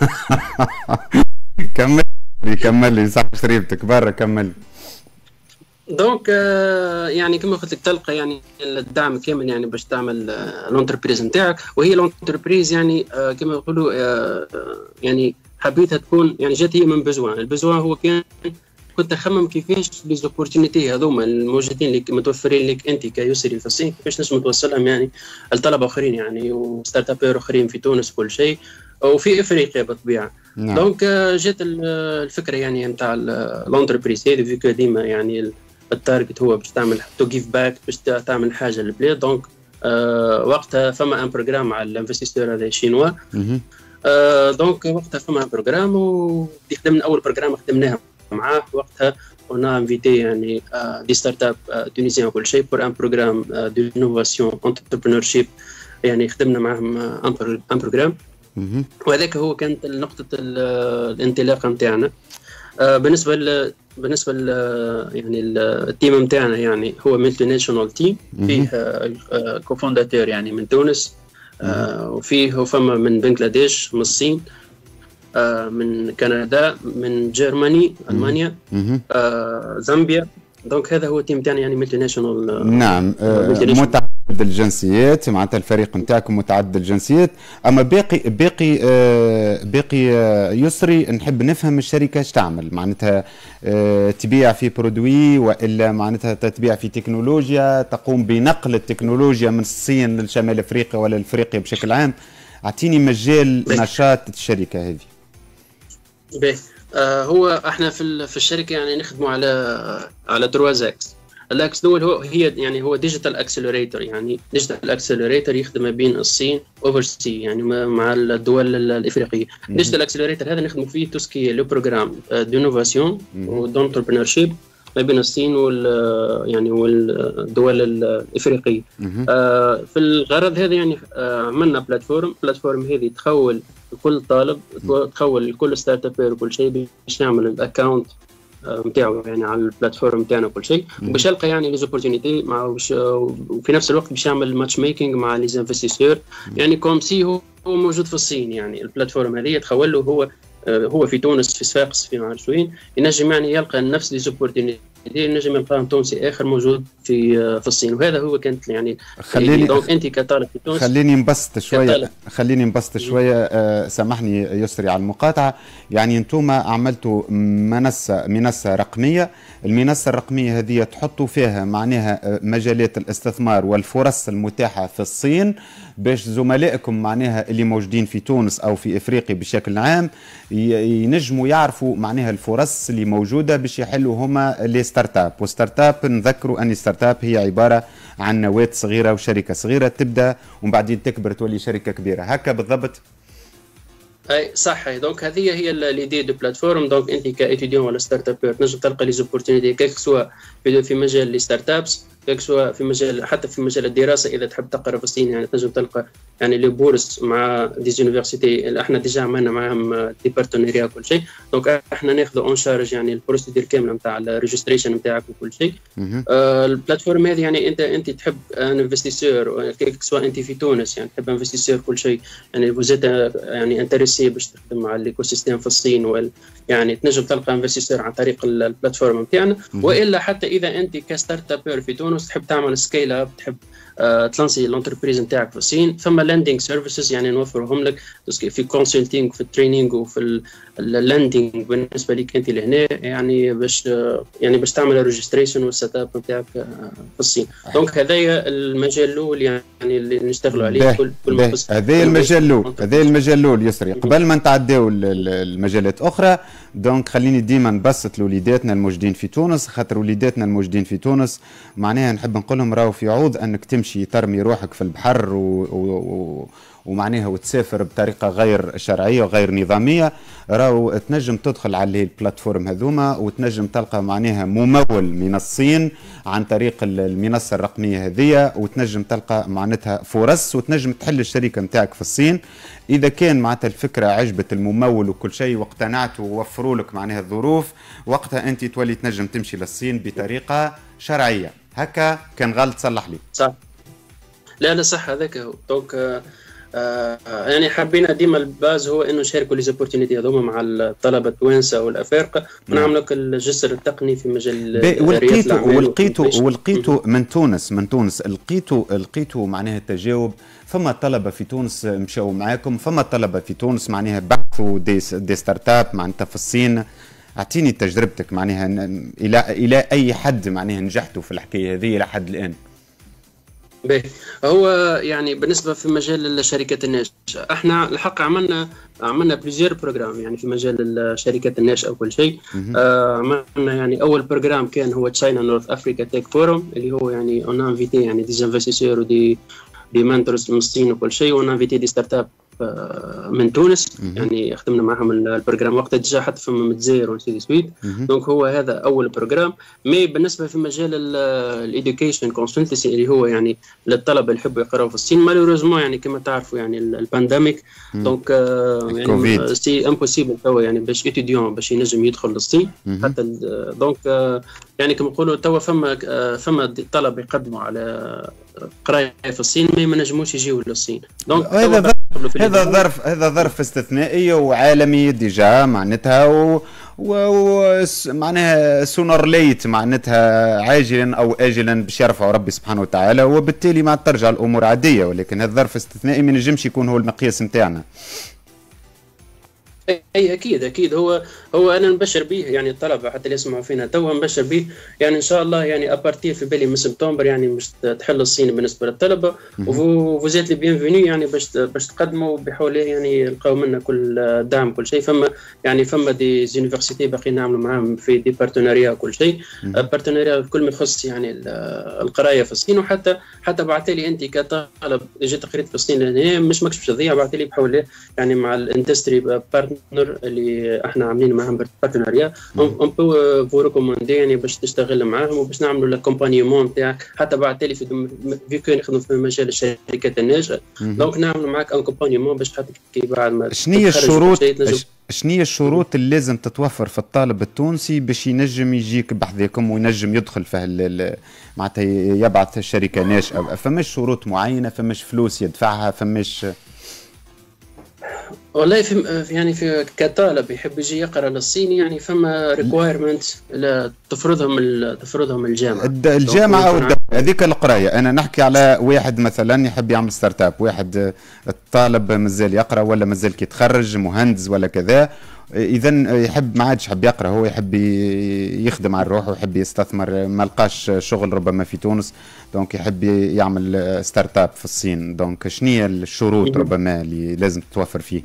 كمل لي كمل لي صح شريبتك برا كمل. دونك يعني كما قلت لك تلقى يعني الدعم كامل يعني باش تعمل الانتربريز نتاعك، وهي الانتربريز يعني كما يقولوا يعني حبيتها تكون يعني جات هي من بزوان. البزوان هو كان كنت نخمم كيفاش لي زوبورتينيتي هذوما الموجودين اللي متوفرين لك انت كيسري في الصين كيفاش نجم توصلهم يعني لطلبه اخرين يعني وستارت ابير اخرين في تونس كل شيء وفي افريقيا بالطبيعه. نعم. دونك جات الفكره يعني نتاع الانتربريز هذه فيكو ديما يعني التارجت هو باش تعمل تو جيف باك باش تعمل حاجه للبلاد. دونك آه وقتها فما ان بروجرام على الانفستيسور هذا شينوا. آه دونك وقتها فما ان بروجرام وخدمنا اول بروجرام خدمناه معاه وقتها on a invité يعني دي ستارت اب تونسيين وكل شيء pour un programme d'innovation entrepreneurship يعني خدمنا معهم ان بروجرام وهذاك هو كانت نقطه الانطلاقه نتاعنا. بالنسبه ل بالنسبه ل يعني التيم نتاعنا يعني هو ملتي ناشونال تيم فيه كوفونداتور يعني من تونس وفيه فما من بنغلاديش من الصين من كندا من جرماني المانيا آه، زامبيا. دونك هذا هو التيم تاعنا يعني ملتي ناشونال. نعم آه، متعدد الجنسيات معناتها الفريق نتاعكم متعدد الجنسيات. اما باقي باقي آه باقي آه يسري نحب نفهم الشركه اش تعمل معناتها آه تبيع في برودوي والا معناتها تبيع في تكنولوجيا تقوم بنقل التكنولوجيا من الصين لشمال افريقيا ولا لافريقيا بشكل عام. اعطيني مجال نشاط الشركه هذه. باهي آه هو احنا في في الشركه يعني نخدموا على على درواز اكس. الاكس الاول هو هي يعني هو ديجيتال اكسلريتور يعني ديجيتال اكسلريتور يخدم ما بين الصين اوفر سي يعني مع الدول الافريقيه. ديجيتال اكسلريتور هذا نخدموا فيه توسكي لو بروجرام دونوفاسيون ودونتربرنور شيب ما بين الصين وال يعني والدول الافريقيه. آه في الغرض هذا يعني آه عملنا بلاتفورم بلاتفورم هذه تخول كل طالب تخول كل ستارت اب وكل شيء باش يعمل الاكونت نتاعو يعني على البلاتفورم نتاعنا وكل شيء باش يلقى يعني لي زوبورتينيتي مع وفي نفس الوقت باش يعمل ماتش ميكينغ مع لي انفستيسور يعني كوم سي هو موجود في الصين. يعني البلاتفورم هذه تخول له هو هو في تونس في صفاقس في معرفوين ينجم يعني يلقى نفس لي زوبورتينيتي ينجم يلقى تونسي اخر موجود في في الصين. وهذا هو كانت يعني خليني دونك انت كطالب في تونس خليني نبسط شويه خليني نبسط شويه آه سامحني يسري على المقاطعه. يعني انتم عملتوا منصه منصه رقميه. المنصه الرقميه هذه تحطوا فيها معناها مجالات الاستثمار والفرص المتاحه في الصين باش زملائكم معناها اللي موجودين في تونس او في افريقيا بشكل عام ينجموا يعرفوا معناها الفرص اللي موجوده باش يحلوا هما لي ستارت اب. وستارت اب نذكروا ان ستارت اب هي عباره عن نواه صغيره وشركه صغيره تبدا ومن بعدين تكبر تولي شركه كبيره هكا بالضبط. اي صح. دونك هذه هي ليدي دو بلاتفورم. دونك انت كايتيديون ولا ستارت اب تنجم تلقى لي زوبورتينيتي كيك سوا في مجال لي ستارت ابس كيك سوا في مجال حتى في مجال الدراسه اذا تحب تقرا في الصين يعني تنجم تلقى يعني لي بورس مع دي يونيفرسيتي احنا ديجا عملنا معاهم دي بارتنيريا وكل شيء. دونك احنا ناخذوا اون شارج يعني البروسيدور كامله نتاع الريجستريشن نتاعك وكل شيء. آه البلاتفورم هذه يعني انت انت تحب ان انفستيسور كيك سوا انت في تونس يعني تحب انفستيسور كل شيء يعني فوزيت يعني انتريسي باش تخدم مع الايكو سيستيم في الصين وال يعني تنجم تلقى انفستيسور عن طريق البلاتفورم نتاعنا. والا حتى اذا انت كستارت اب في تونس تحب تعمل سكيل اب تحب آه تلانسي الانتربريز نتاعك في الصين ثم لاندنج سيرفيسز يعني نوفرهم لك في كونسلتينغ في التريننج وفي اللاندنج بالنسبه لك انت لهنا يعني باش يعني باش تعمل الريجستريشن والسيت اب نتاعك في الصين. دونك هذايا المجال الاول يعني اللي نشتغلوا عليه كل كل هذا المجال الاول هذا المجال الاول يسري. قبل ما نتعداو المجالات اخرى دونك خليني ديما نبسط لوليداتنا الموجودين في تونس خاطر وليداتنا الموجودين في تونس معناها نحب نقول لهم راهو في عوض انك تمشي تمشي ترمي روحك في البحر و, و, و ومعناها وتسافر بطريقه غير شرعيه وغير نظاميه، راهو تنجم تدخل على البلاتفورم هذوما وتنجم تلقى معناها ممول من الصين عن طريق المنصه الرقميه هذيا، وتنجم تلقى معناتها فرص وتنجم تحل الشركه نتاعك في الصين. اذا كان معناتها الفكره عجبت الممول وكل شيء واقتنعت ووفروا لك معناها الظروف، وقتها انت تولي تنجم تمشي للصين بطريقه شرعيه. هكا كان غلط صلح لي. صح. لا لا صح هذاك هو. دونك آه يعني حبينا ديما الباز هو انه نشاركوا لي زوبورتينيتي هذوما مع الطلبه التوانسه والافارقه، ونعملوا الجسر التقني في مجال ولقيتوا ولقيتوا ولقيتوا من تونس من تونس لقيتوا لقيتوا معناها التجاوب. فما طلبه في تونس مشاو معاكم، فما طلبه في تونس معناها بحثوا دي, دي ستارت اب معناتها في الصين. اعطيني تجربتك معناها الى الى اي حد معناها نجحتوا في الحكايه هذه الى حد الان. باهي، هو يعني بالنسبه في مجال الشركات الناشئه احنا الحق عملنا عملنا بليزير بروجرام يعني في مجال الشركات الناشئه وكل شيء. آه عملنا يعني اول بروجرام كان هو تشاينا نورث افريكا تيك فورم، اللي هو يعني اون انفيتي يعني دي انفستيسور ودي دي مانتورز من الصين وكل شيء، وانا انفيتي دي ستارت اب من تونس. يعني خدمنا معهم البروجرام وقتها ديجا حتى في متزاير ونسيدي سويد. دونك هو هذا اول بروجرام. مي بالنسبه في مجال الايديوكيشن كونسلتنسي اللي هو يعني للطلبه اللي يحبوا يقراوا في الصين، مالوريزمون يعني كما تعرفوا يعني البانديميك دونك يعني سي امبوسيبل توا يعني باش ايتيديون باش ينجم يدخل للصين حتى دونك يعني كما نقولوا توا فما فما طلبه يقدموا على قرايه في الصين ما نجموش يجيو للصين. دونك هذا هذا ظرف هذا ظرف استثنائي وعالمي ديجا معناتها و, و... معناها سونر ليت معناتها عاجلا او اجلا باش يرفعوا ربي سبحانه وتعالى، وبالتالي ما ترجع الامور عاديه. ولكن هذا ظرف استثنائي ما نجمش يكون هو المقياس نتاعنا. اي اكيد اكيد هو هو انا نبشر به يعني الطلبه حتى اللي يسمعوا فينا توا نبشر به يعني ان شاء الله يعني ابارتير في بالي من سبتمبر يعني باش تحل الصين بالنسبه للطلبه، وفوزيت لي بيانفيني يعني باش باش تقدموا بحول يعني يلقاو منا كل دعم كل شيء. فما يعني فما دي زونيفرسيتي باقي نعملوا معاهم في دي بارتناريا وكل شيء، بارتناريا كل ما يخص يعني القرايه في الصين. وحتى حتى بعث لي انت كطالب جيت قريت في الصين لهنا مش ماكش باش تضيع، بعث لي بحول يعني مع الاندستري بارتنر اللي احنا عاملين معاهم بارتناريا اون بو فو ريكوموندي يعني باش تشتغل معاهم وباش نعملوا لاكومبانيمون تاعك. حتى بعث لي في فيكو نخدم في مجال الشركات الناشئه دونك نعملوا معاك اكومبانيمون باش حتى كي بعد ما شنو الشروط شنو الشروط اللي لازم تتوفر في الطالب التونسي باش ينجم يجيك بحذاكم وينجم يدخل في معناتها يبعث شركه ناشئه؟ فماش شروط معينه؟ فماش فلوس يدفعها؟ فماش والله في يعني في كطالب يحب يجي يقرا للصين يعني فما ريكوايرمنت تفرضهم تفرضهم الجامعه الجامعه او الدوله هذيك القرايه. انا نحكي على واحد مثلا يحب يعمل ستارت اب، واحد الطالب مازال يقرا ولا مازال كيتخرج مهندس ولا كذا، اذا يحب ما عادش يحب يقرا، هو يحب يخدم على روحه ويحب يستثمر، ما لقاش شغل ربما في تونس دونك يحب يعمل ستارت اب في الصين. دونك شنو هي الشروط ربما اللي لازم تتوفر فيه؟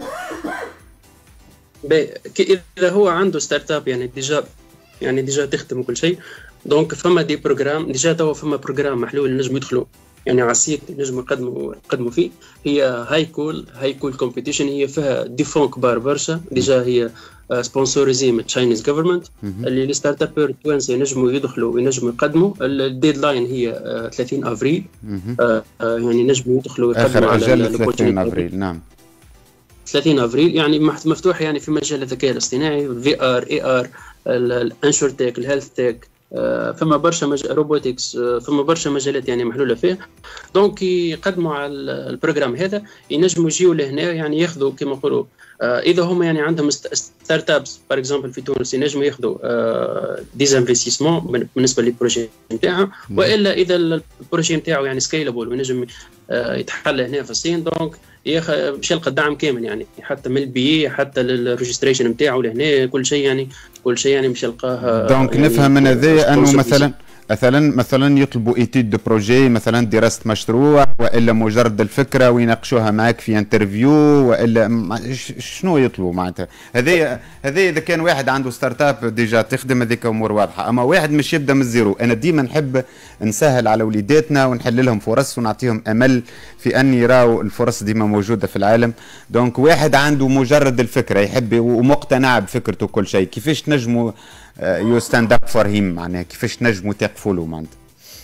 اذا هو عنده ستارت اب يعني ديجا يعني ديجا تخدم وكل شيء دونك فما دي بروجرام ديجا توا فما بروجرام محلول نجم يدخلوا يعني على السيت نجموا يقدموا يقدموا فيه. هي هاي كول هاي كول كومبيتيشن، هي فيها ديفون كبار برشا ديجا، هي سبونسوريزي من تشاينيز جوفرمنت اللي الستارت ابر التوانسه ينجموا يدخلوا وينجموا يقدموا. الديدلاين هي ثلاثين افريل يعني ينجموا يدخلوا يقدموا على ثلاثين افريل. نعم ثلاثين افريل يعني مفتوح يعني في مجال الذكاء الاصطناعي، في ار اي ار، الانشورتك، الهيلث تك، فما برشا مج... روبوتكس، فما برشا مجالات يعني محلوله فيه. دونك يقدموا على البروجرام هذا ينجموا يجيو لهنا يعني ياخذوا كما نقولوا اذا هم يعني عندهم ستارت ابس بار اكزومبل في تونس ينجموا ياخذوا ديزانفستيسمون بالنسبه للبروجي نتاعهم، والا اذا البروجي نتاعو يعني سكيلابل وينجم يتحل هنا في الصين دونك باش يلقى الدعم كامل يعني حتى من البي حتى للريجستريشن نتاعو لهنا كل شيء يعني كل شيء يعني باش يلقاه. دونك يعني نفهم من هذا انه مثلا مثلا مثلا يطلبوا ايتيد دو بروجي، مثلا دراسه مشروع، والا مجرد الفكره ويناقشوها معك في انترفيو، والا شنو يطلبوا معناتها. هذه هذه اذا كان واحد عنده ستارت اب ديجا تخدم هذيك امور واضحه. اما واحد مش يبدا من الزيرو، انا ديما نحب نسهل على وليداتنا ونحل لهم فرص ونعطيهم امل في ان يراو الفرص ديما موجوده في العالم. دونك واحد عنده مجرد الفكره يحب ومقتنع بفكرته كل شيء، كيفاش تنجموا يو ستاند اب فور هيم، معناها كيفاش نجموا تقفوا له معناتها؟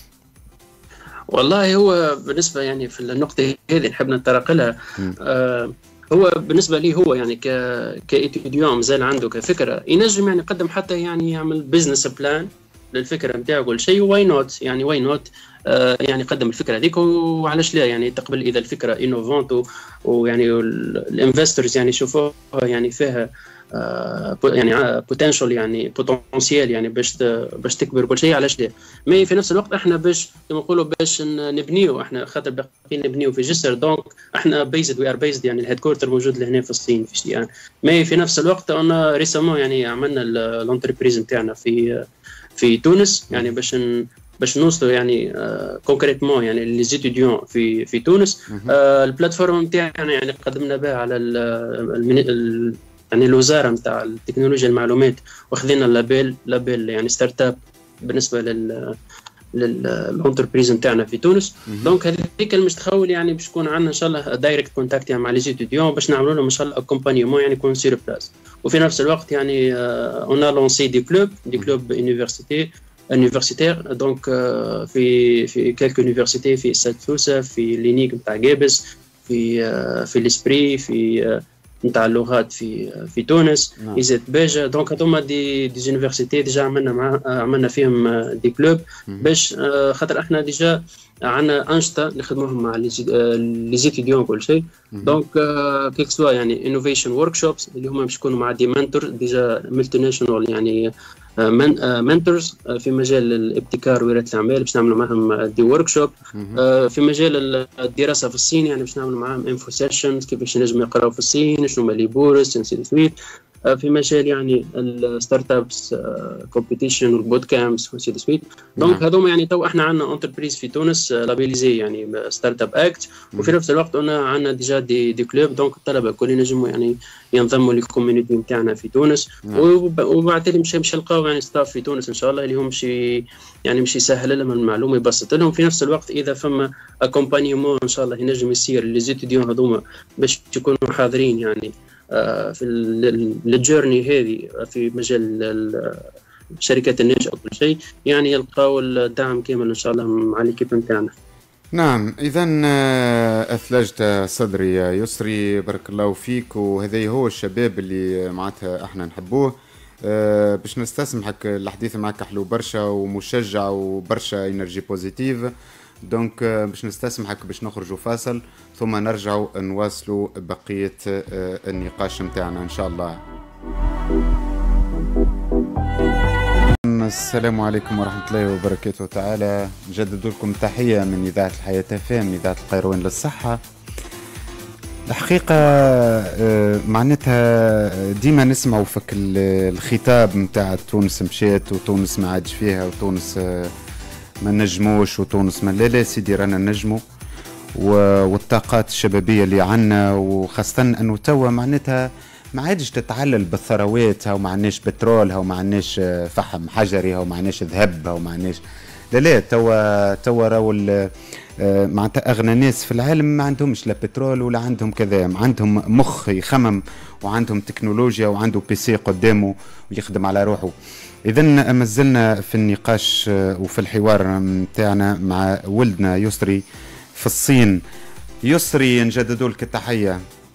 والله هو بالنسبه يعني في النقطه هذه نحب نتطرق لها. آه هو بالنسبه لي هو يعني ك كايتيديون مازال عنده كفكره ينجم يعني يقدم حتى يعني يعمل بزنس بلان للفكره نتاعو كل شيء. واي نوت يعني واي نوت آه يعني قدم الفكره هذيك، وعلاش لا يعني تقبل اذا الفكره انوفونت ويعني الانفسترز يعني يشوفوها يعني فيها آه يعني بوتنشال يعني بوتنسيال يعني باش باش تكبر كل شيء، علاش لا. مي في نفس الوقت احنا باش كما نقولوا باش نبنيو، احنا خاطر باقيين نبنيو في جسر، دونك احنا بيزد وي ار بيزد يعني الهيدكورتر موجود لهنا في الصين في شيئان. مي في نفس الوقت انا ريسامون يعني عملنا الانتربريز نتاعنا في في تونس، يعني باش باش نوصلوا يعني كونكريتمون يعني لي زيتيديون في في تونس. آه البلاتفورم نتاعنا يعني قدمنا بها على ال يعني الوزاره نتاع التكنولوجيا المعلومات، واخذنا لابيل لابيل يعني ستارت اب بالنسبه لل للانتربريز نتاعنا في تونس. دونك هذيك مش تخول يعني باش يكون عندنا ان شاء الله دايركت كونتاكت يعني مع لي زيتيديون باش نعملوا لهم ان شاء الله اكومبانيمون يعني يكون سير بلاس. وفي نفس الوقت يعني اون ا لونسي دي كلوب دي كلوب يونيفرسيتي universitaire دونك في في كالك يونيفرسيتي في استاد سوسه، في لينيك نتاع جابس، في في الاسبري، في نتاع اللغات في في تونس، ايزيت باجا. دونك هذوما دي دي يونيفرسيتي ديجا عملنا مع عملنا فيهم دي كلوب باش خاطر احنا ديجا عندنا انشطه اللي خدموهم مع لي زيتيديون كل شيء. دونك كيك سوا يعني انوفيشن ورك شوبس اللي هما باش يكونوا مع دي منتور ديجا ملتي ناشونال يعني منتورز في مجال الابتكار ورياده الاعمال باش نعملوا معهم دي ورك شوب. في مجال الدراسه في الصين يعني باش نعملوا معهم انفو سيشنز كيفاش نجموا يقراوا في الصين، شنو هما لي بورس انسي سويت. في مجال يعني الستارت ابس كومبيتيشن والبوت كامبس وانسي سويت. دونك هذوما يعني تو احنا عندنا انتربريز في تونس لابيليزي يعني ستارت اب اكت، وفي نفس الوقت قلنا عندنا ديجا دي دي كلوب. دونك الطلبه الكل ينجموا يعني ينضموا للكوميونيتي نتاعنا في تونس. وبعد تالي مش مش نلقاو يعني ستاف في تونس ان شاء الله اللي هم مش يعني مش يسهل لهم المعلومه يبسط لهم. في نفس الوقت اذا فما اكومبانيمون ان شاء الله ينجم يصير لي زيتيديون هذوما باش يكونوا حاضرين يعني في الجيرني هذه في مجال الشركات الناشئه وكل شيء، يعني يلقاو الدعم كامل ان شاء الله مع الكيب نتاعنا. نعم، اذا اثلجت صدري يا يسري، بارك الله فيك. وهذا هو الشباب اللي معناتها احنا نحبوه. أه باش نستسمحك، الحديث معك حلو برشا ومشجع وبرشا انرجي بوزيتيف. دونك باش نستسمحك باش نخرجوا فاصل ثم نرجعوا نواصلوا بقية النقاش متاعنا إن شاء الله. السلام عليكم ورحمة الله وبركاته تعالى. نجدد لكم تحية من إذاعة الحياة فام، إذاعة القيروان للصحة. الحقيقة معناتها ديما نسمعوا فك الخطاب متاع تونس مشات وتونس ما عادش فيها وتونس ما نجموش وتونس ما لا لا سيدي رانا نجموا، والطاقات الشبابية اللي عنا، وخاصة أنه توا معناتها ما عادش تتعلل بالثروات، هاو ما عناش بترول، هاو ما عناش فحم حجري، هاو ما عناش ذهب، هاو ما عناش لا لا. توا توا راهو معناتها أغنى ناس في العالم ما عندهمش لا بترول ولا عندهم كذا، عندهم مخ يخمم وعندهم تكنولوجيا وعنده بيسي قدامه ويخدم على روحه. إذن ما زلنا في النقاش وفي الحوار متاعنا مع ولدنا يسري في الصين. يسري نجددوا لك التحية.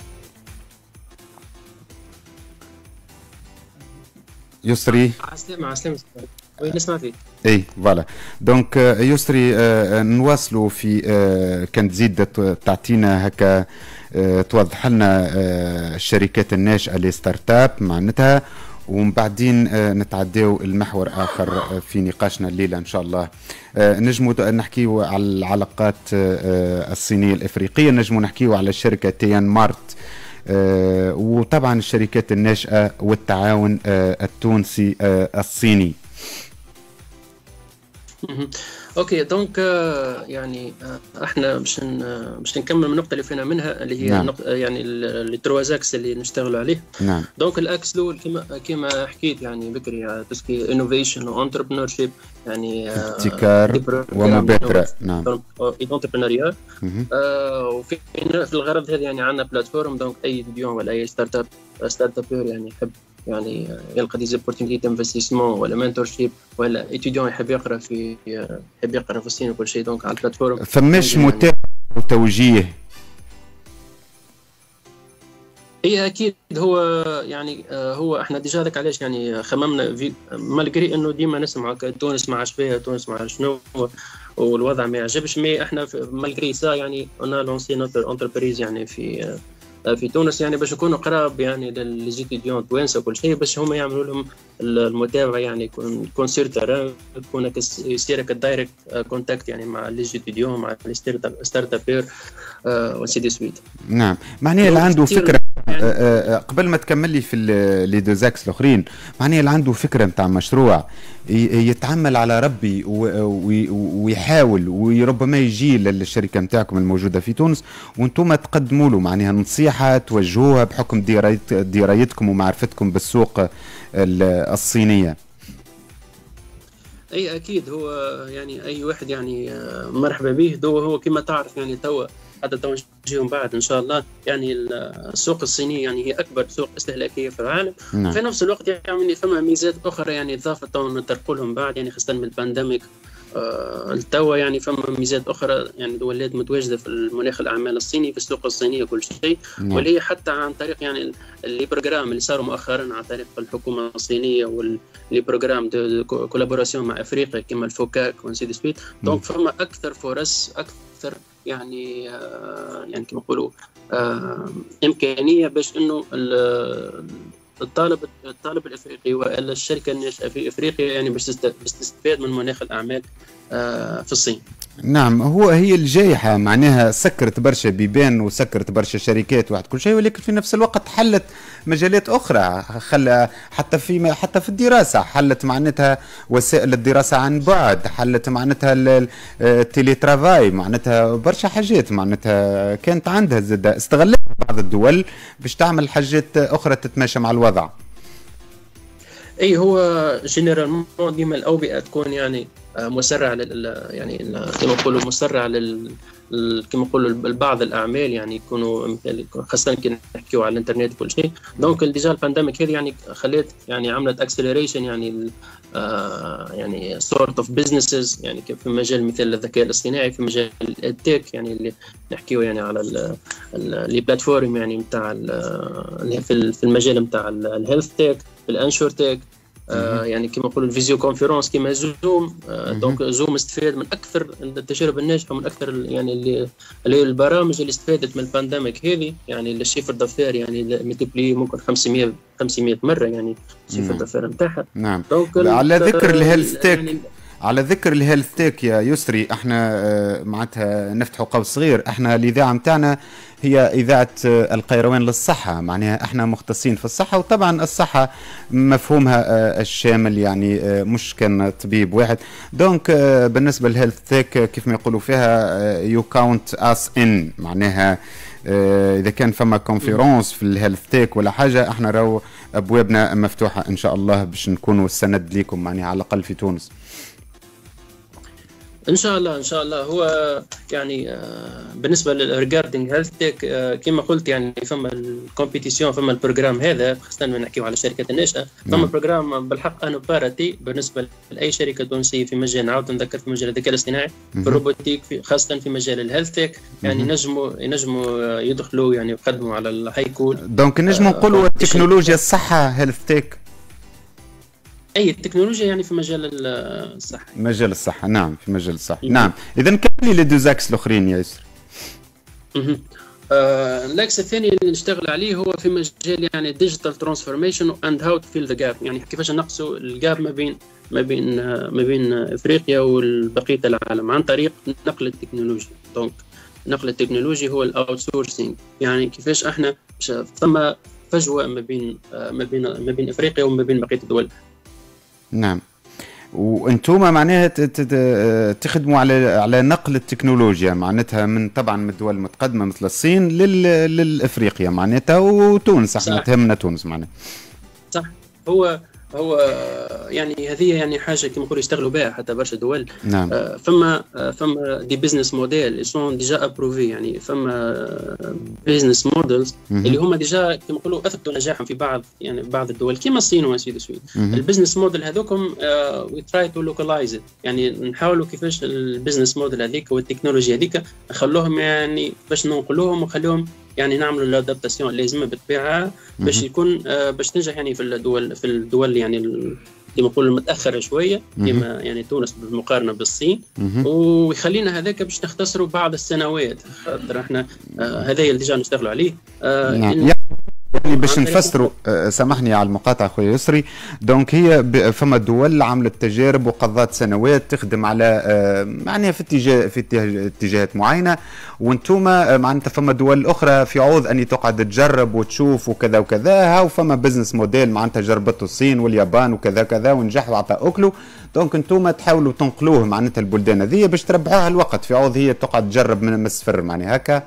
يسري عسلامة عسلامة وين نسمع فيك. اي فوالا. دونك يسري آه نواصلوا في آه كان تزيد تعطينا هكا آه توضح لنا آه الشركات الناشئة اللي ستارت اب معناتها، ومن بعدين آه نتعداو المحور اخر في نقاشنا الليله ان شاء الله. آه نجموا نحكيو على العلاقات آه الصينيه الافريقيه، نجموا نحكيو على الشركه تيان مارت، آه وطبعا الشركات الناشئه والتعاون آه التونسي آه الصيني. اوكي دونك يعني احنا باش باش نكمل من النقطه اللي فينا منها اللي هي نعم. نقطة يعني التروازاكس اللي نشتغلوا عليه. نعم. دونك الاكس الاول كما كما حكيت يعني بكري تسكي انوفيشن وانتربرنور شيب يعني ابتكار ومبادره. نعم. انتربرنوريا. وفي في الغرض هذا يعني عندنا بلاتفورم دونك اي فيديو ولا اي ستارت اب ستارت اب يعني يحب يعني يلقى دي زوبورتينيتي انفستيسمون ولا منتورشيب ولا ايتيديون يحب يقرا في يحب يقرا في الصين وكل شيء دونك على البلاتفورم فماش متابعه وتوجيه. هي اكيد هو يعني هو احنا ديجا هذاك علاش يعني خممنا في مالغري انه ديما نسمع تونس مع شبيه تونس مع شنو والوضع ما يعجبش مي احنا مالغري سا يعني انا لونسي نوتر انتربريز يعني في في تونس يعني باش يكونوا قراب يعني للزيتيديون توانسه وكل شيء باش هما يعملوا لهم المتابعه يعني يكون يكون سير ترى تكون يصير كدايركت كونتاكت يعني مع ليزيتيديون مع ستارت ابير وسي دي سويت. نعم معناها اللي عنده فكره يعني قبل ما تكمل لي في لي دوزاكس الاخرين معناها اللي عنده فكره نتاع مشروع يتعمل على ربي ويحاول وربما يجي للشركه نتاعكم الموجوده في تونس وانتم تقدموا له معناها نصيحه توجهوها بحكم درايتكم ومعرفتكم بالسوق الصينيه. اي اكيد هو يعني اي واحد يعني مرحبا به دو هو كما تعرف يعني توا حتى تو نجيهم بعد ان شاء الله يعني السوق الصينيه يعني هي اكبر سوق استهلاكيه في العالم. نعم. في نفس الوقت يعني فما ميزات اخرى يعني ضافت تو نطرقوا لهم بعد يعني خاصه من البانديميك آه التوا يعني فما ميزات اخرى يعني ولات متواجده في المناخ الاعمال الصيني في السوق الصينيه كل شيء. نعم. واللي هي حتى عن طريق يعني اللي بروجرام اللي صاروا مؤخرا عن طريق الحكومه الصينيه واللي بروجرام دو كولابوراسيون مع افريقيا كما الفوكاك ونسيد سبيت. دونك فما اكثر فرص اكثر يعني آه يعني كما نقولوا آه امكانيه باش انه الطالب الطالب الافريقي ولا الشركه الناشئه في افريقيا يعني باش تستفاد من مناخ الاعمال آه في الصين. نعم هو هي الجائحة معناها سكرت برشا بيبان وسكرت برشا شركات واحد كل شيء ولكن في نفس الوقت حلت مجالات أخرى خلى حتى في حتى في الدراسة حلت معناتها وسائل الدراسة عن بعد حلت معناتها التيلي ترافاي معناتها برشا حاجات معناتها كانت عندها زاد استغلت بعض الدول باش تعمل حاجات أخرى تتماشى مع الوضع. اي هو جينيرالمون ديما الاوبئه تكون يعني مسرع لل يعني كما نقولوا مسرع لل كما نقولوا بعض الاعمال يعني يكونوا مثل خاصه كي نحكيو على الانترنت وكل شيء. دونك ديجا البانديميك هذه يعني خلات يعني عملت اكسلريشن يعني آه يعني سورت اوف بزنسز يعني في مجال مثل الذكاء الاصطناعي في مجال التك يعني اللي نحكيو يعني على لي بلاتفورم يعني نتاع اللي في المجال نتاع الهيلث تك الانشور تك آه يعني كما نقولوا الفيديو كونفرنس كما زوم آه دونك زوم استفاد من اكثر التجارب الناجحه من اكثر يعني اللي اللي البرامج اللي استفادت من البانديميك هذه يعني الشيفر دافير يعني ملتبلي ممكن خمسمية خمسمية مره يعني الشيفر دافير نتاعها. نعم على ذكر الهيلث تك يعني على ذكر الهيلث تك يا يسري احنا معناتها نفتحوا قوس صغير احنا الاذاعه نتاعنا هي اذاعه القيروان للصحه معناها احنا مختصين في الصحه وطبعا الصحه مفهومها الشامل يعني مش كان طبيب واحد. دونك بالنسبه للهيلث تك كيف ما يقولوا فيها يو كاونت اس ان معناها اذا كان فما كونفيرونس في الهيلث تك ولا حاجه احنا راهو ابوابنا مفتوحه ان شاء الله باش نكونوا السند ليكم معناها على الاقل في تونس. ان شاء الله ان شاء الله. هو يعني آه بالنسبه للريجاردينغ هيلث تك آه كما قلت يعني فما الكومبيتيسيون فما البروجرام هذا خاصه نحكيو على الشركات الناشئه فما نعم. بروجرام بالحق انو باراتي بالنسبه لاي شركه تونسيه في مجال نعاود نذكر في مجال الذكاء الاصطناعي في الروبوتيك في خاصه في مجال الهيلث تك يعني نجموا ينجموا يدخلوا يعني يقدموا على الهاي كول. دونك نجموا نقولوا آه التكنولوجيا الصحه هيلث تك اي التكنولوجيا يعني في مجال الصحه مجال الصحه. نعم في مجال الصحه. نعم اذا كملي لي دوزاكس الاخرين يا يسر. اها آه الاكس الثاني اللي نشتغل عليه هو في مجال يعني ديجيتال ترانسفورميشن اند هاو تو فيل ذا جاب يعني كيفاش نقصوا الجاب ما بين ما بين ما بين افريقيا وبقيه العالم عن طريق نقل التكنولوجيا. دونك نقل التكنولوجيا هو الاوت سورسينج يعني كيفاش احنا ثم فجوه ما بين ما بين ما بين افريقيا وما بين بقيه الدول. نعم وانتم معناها تخدموا على على نقل التكنولوجيا معناتها من طبعا من الدول المتقدمه مثل الصين لل للافريقيا معناتها وتونس، احنا تهمنا تونس معناتها. صح. هو هو يعني هذه يعني حاجه كما نقولوا يشتغلوا بها حتى برشا دول. نعم. آه فما آه فما دي بزنس موديل سون ديجا ابروفي، يعني فما بزنس موديلز اللي هما ديجا كما نقولوا اثبتوا نجاحهم في بعض يعني بعض الدول كيما الصين وسويد وسويد. البزنس موديل هذوكم وي تراي تو لوكالايز، يعني نحاولوا كيفاش البزنس موديل هذيك والتكنولوجيا هذيك نخلوهم يعني باش ننقلوهم ونخليهم يعني نعملوا الادابتاسيون اللازمه بالطبيعه باش يكون آه باش تنجح يعني في الدول في الدول يعني كما نقولوا المتاخره شويه كما يعني تونس بالمقارنه بالصين، ويخلينا هذاك باش نختصروا بعض السنوات خاطر احنا آه هذا اللي ديجا نشتغلوا عليه. آه نعم. يعني باش نفسروا سامحني على المقاطعه خويا يسري، دونك هي فما دول عملت تجارب وقضت سنوات تخدم على معناها في اتجاه في اتجاهات معينه، وانتم معناتها فما دول اخرى في عوض اني تقعد تجرب وتشوف وكذا وكذا، هاو فما بزنس موديل معناتها جربته الصين واليابان وكذا كذا ونجحوا عطا اكلوا، دونك انتم تحاولوا تنقلوه معناتها البلدان هذه باش تربحوها الوقت في عوض هي تقعد تجرب من الصفر معناها هكا.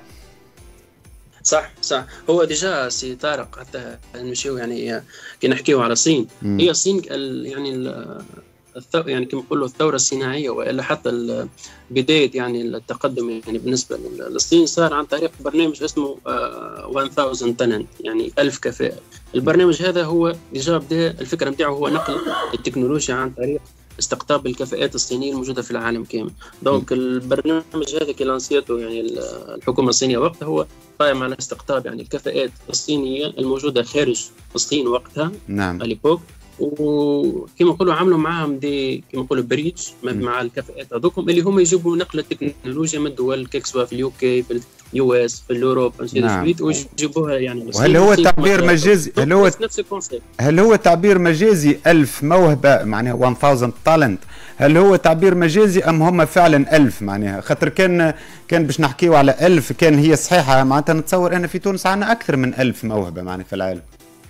صح صح. هو ديجا سي طارق حتى نمشيو يعني كي نحكيو على الصين، هي الصين يعني الثو يعني كما نقولوا الثوره الصناعيه والا حتى بدايه يعني التقدم يعني بالنسبه للصين صار عن طريق برنامج اسمه ألف تالنت، يعني ألف كفاءه. البرنامج هذا هو ديجا بدا الفكره نتاعو هو نقل التكنولوجيا عن طريق استقطاب الكفاءات الصينيه الموجوده في العالم كامل. دونك البرنامج هذا كي لانسيته يعني الحكومه الصينيه وقتها هو قائم على استقطاب يعني الكفاءات الصينيه الموجوده خارج الصين وقتها. نعم. اليبوك، وكما نقولوا عملوا معاهم دي كما نقولوا بريدج مع الكفاءات هذوكم اللي هم يجيبوا نقل التكنولوجيا من الدول كيكسوا في اليو كي في اليو اس في الاوروب نعم. ويجيبوها يعني. وهل هو تعبير مجازي؟ هل هو نفس الكونسيبت؟ هل هو تعبير مجازي ألف موهبه معناها ألف تالنت؟ هل هو تعبير مجازي ام هم فعلا ألف معناها؟ خاطر كان كان باش نحكيو على ألف كان هي صحيحه معناتها نتصور انا في تونس عندنا اكثر من ألف موهبه معناها في العالم.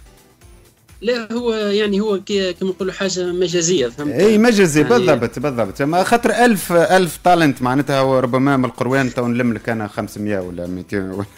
لا هو يعني هو كما نقولوا حاجه مجازيه، فهمت؟ اي مجازي يعني بالضبط بالضبط. ما خاطر ألف ألف تالنت معناتها هو ربما من القروان تو نلم لك انا خمسمية ولا مئتين ولا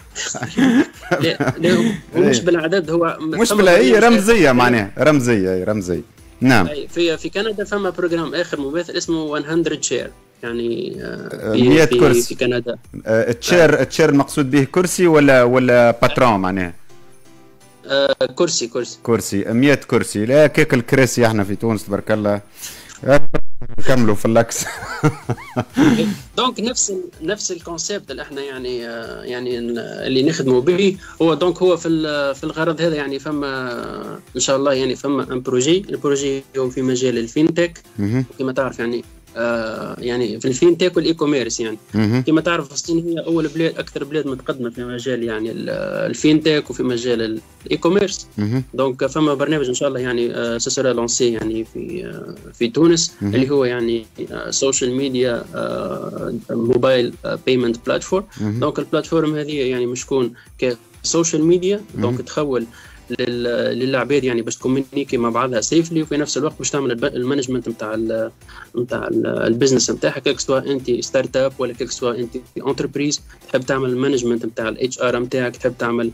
لا لا هو مش بالعدد، هو مش بلا هي رمزيه معناها رمزيه رمزيه. نعم. في في كندا فما بروجرام اخر مماثل اسمه مية شير، يعني مئة كرسي في كندا. التشير التشير المقصود به كرسي ولا ولا باترون معناها؟ آه كرسي كرسي كرسي مئة كرسي. لا كيك الكراسي احنا في تونس تبارك الله نكملوا في اللاكس. دونك نفس نفس الكونسيبت اللي احنا يعني يعني اللي نخدموا به هو دونك هو في في الغرض هذا يعني فما ان شاء الله يعني فما ان بروجي. البروجي هو في مجال الفينتك كما تعرف يعني آه يعني في الفينتك والاي كوميرس يعني كما تعرف الصين هي اول بلاد اكثر بلاد متقدمه في مجال يعني الفينتك وفي مجال الاي كوميرس. دونك فما برنامج ان شاء الله يعني آه سيسرا لونسي يعني في آه في تونس اللي هو يعني سوشيال ميديا موبايل بيمنت بلاتفورم. دونك البلاتفورم هذه يعني مش تكون كسوشيال ميديا دونك تخول للعباد يعني باش تكومونيكي مع بعضها سيفلي، وفي نفس الوقت باش تعمل المانجمنت نتاع نتاع البزنس نتاعك كيك سوا انت ستارت اب ولا كيك سوا انت انتربريز تحب تعمل المانجمنت نتاع الاتش ار نتاعك، تحب تعمل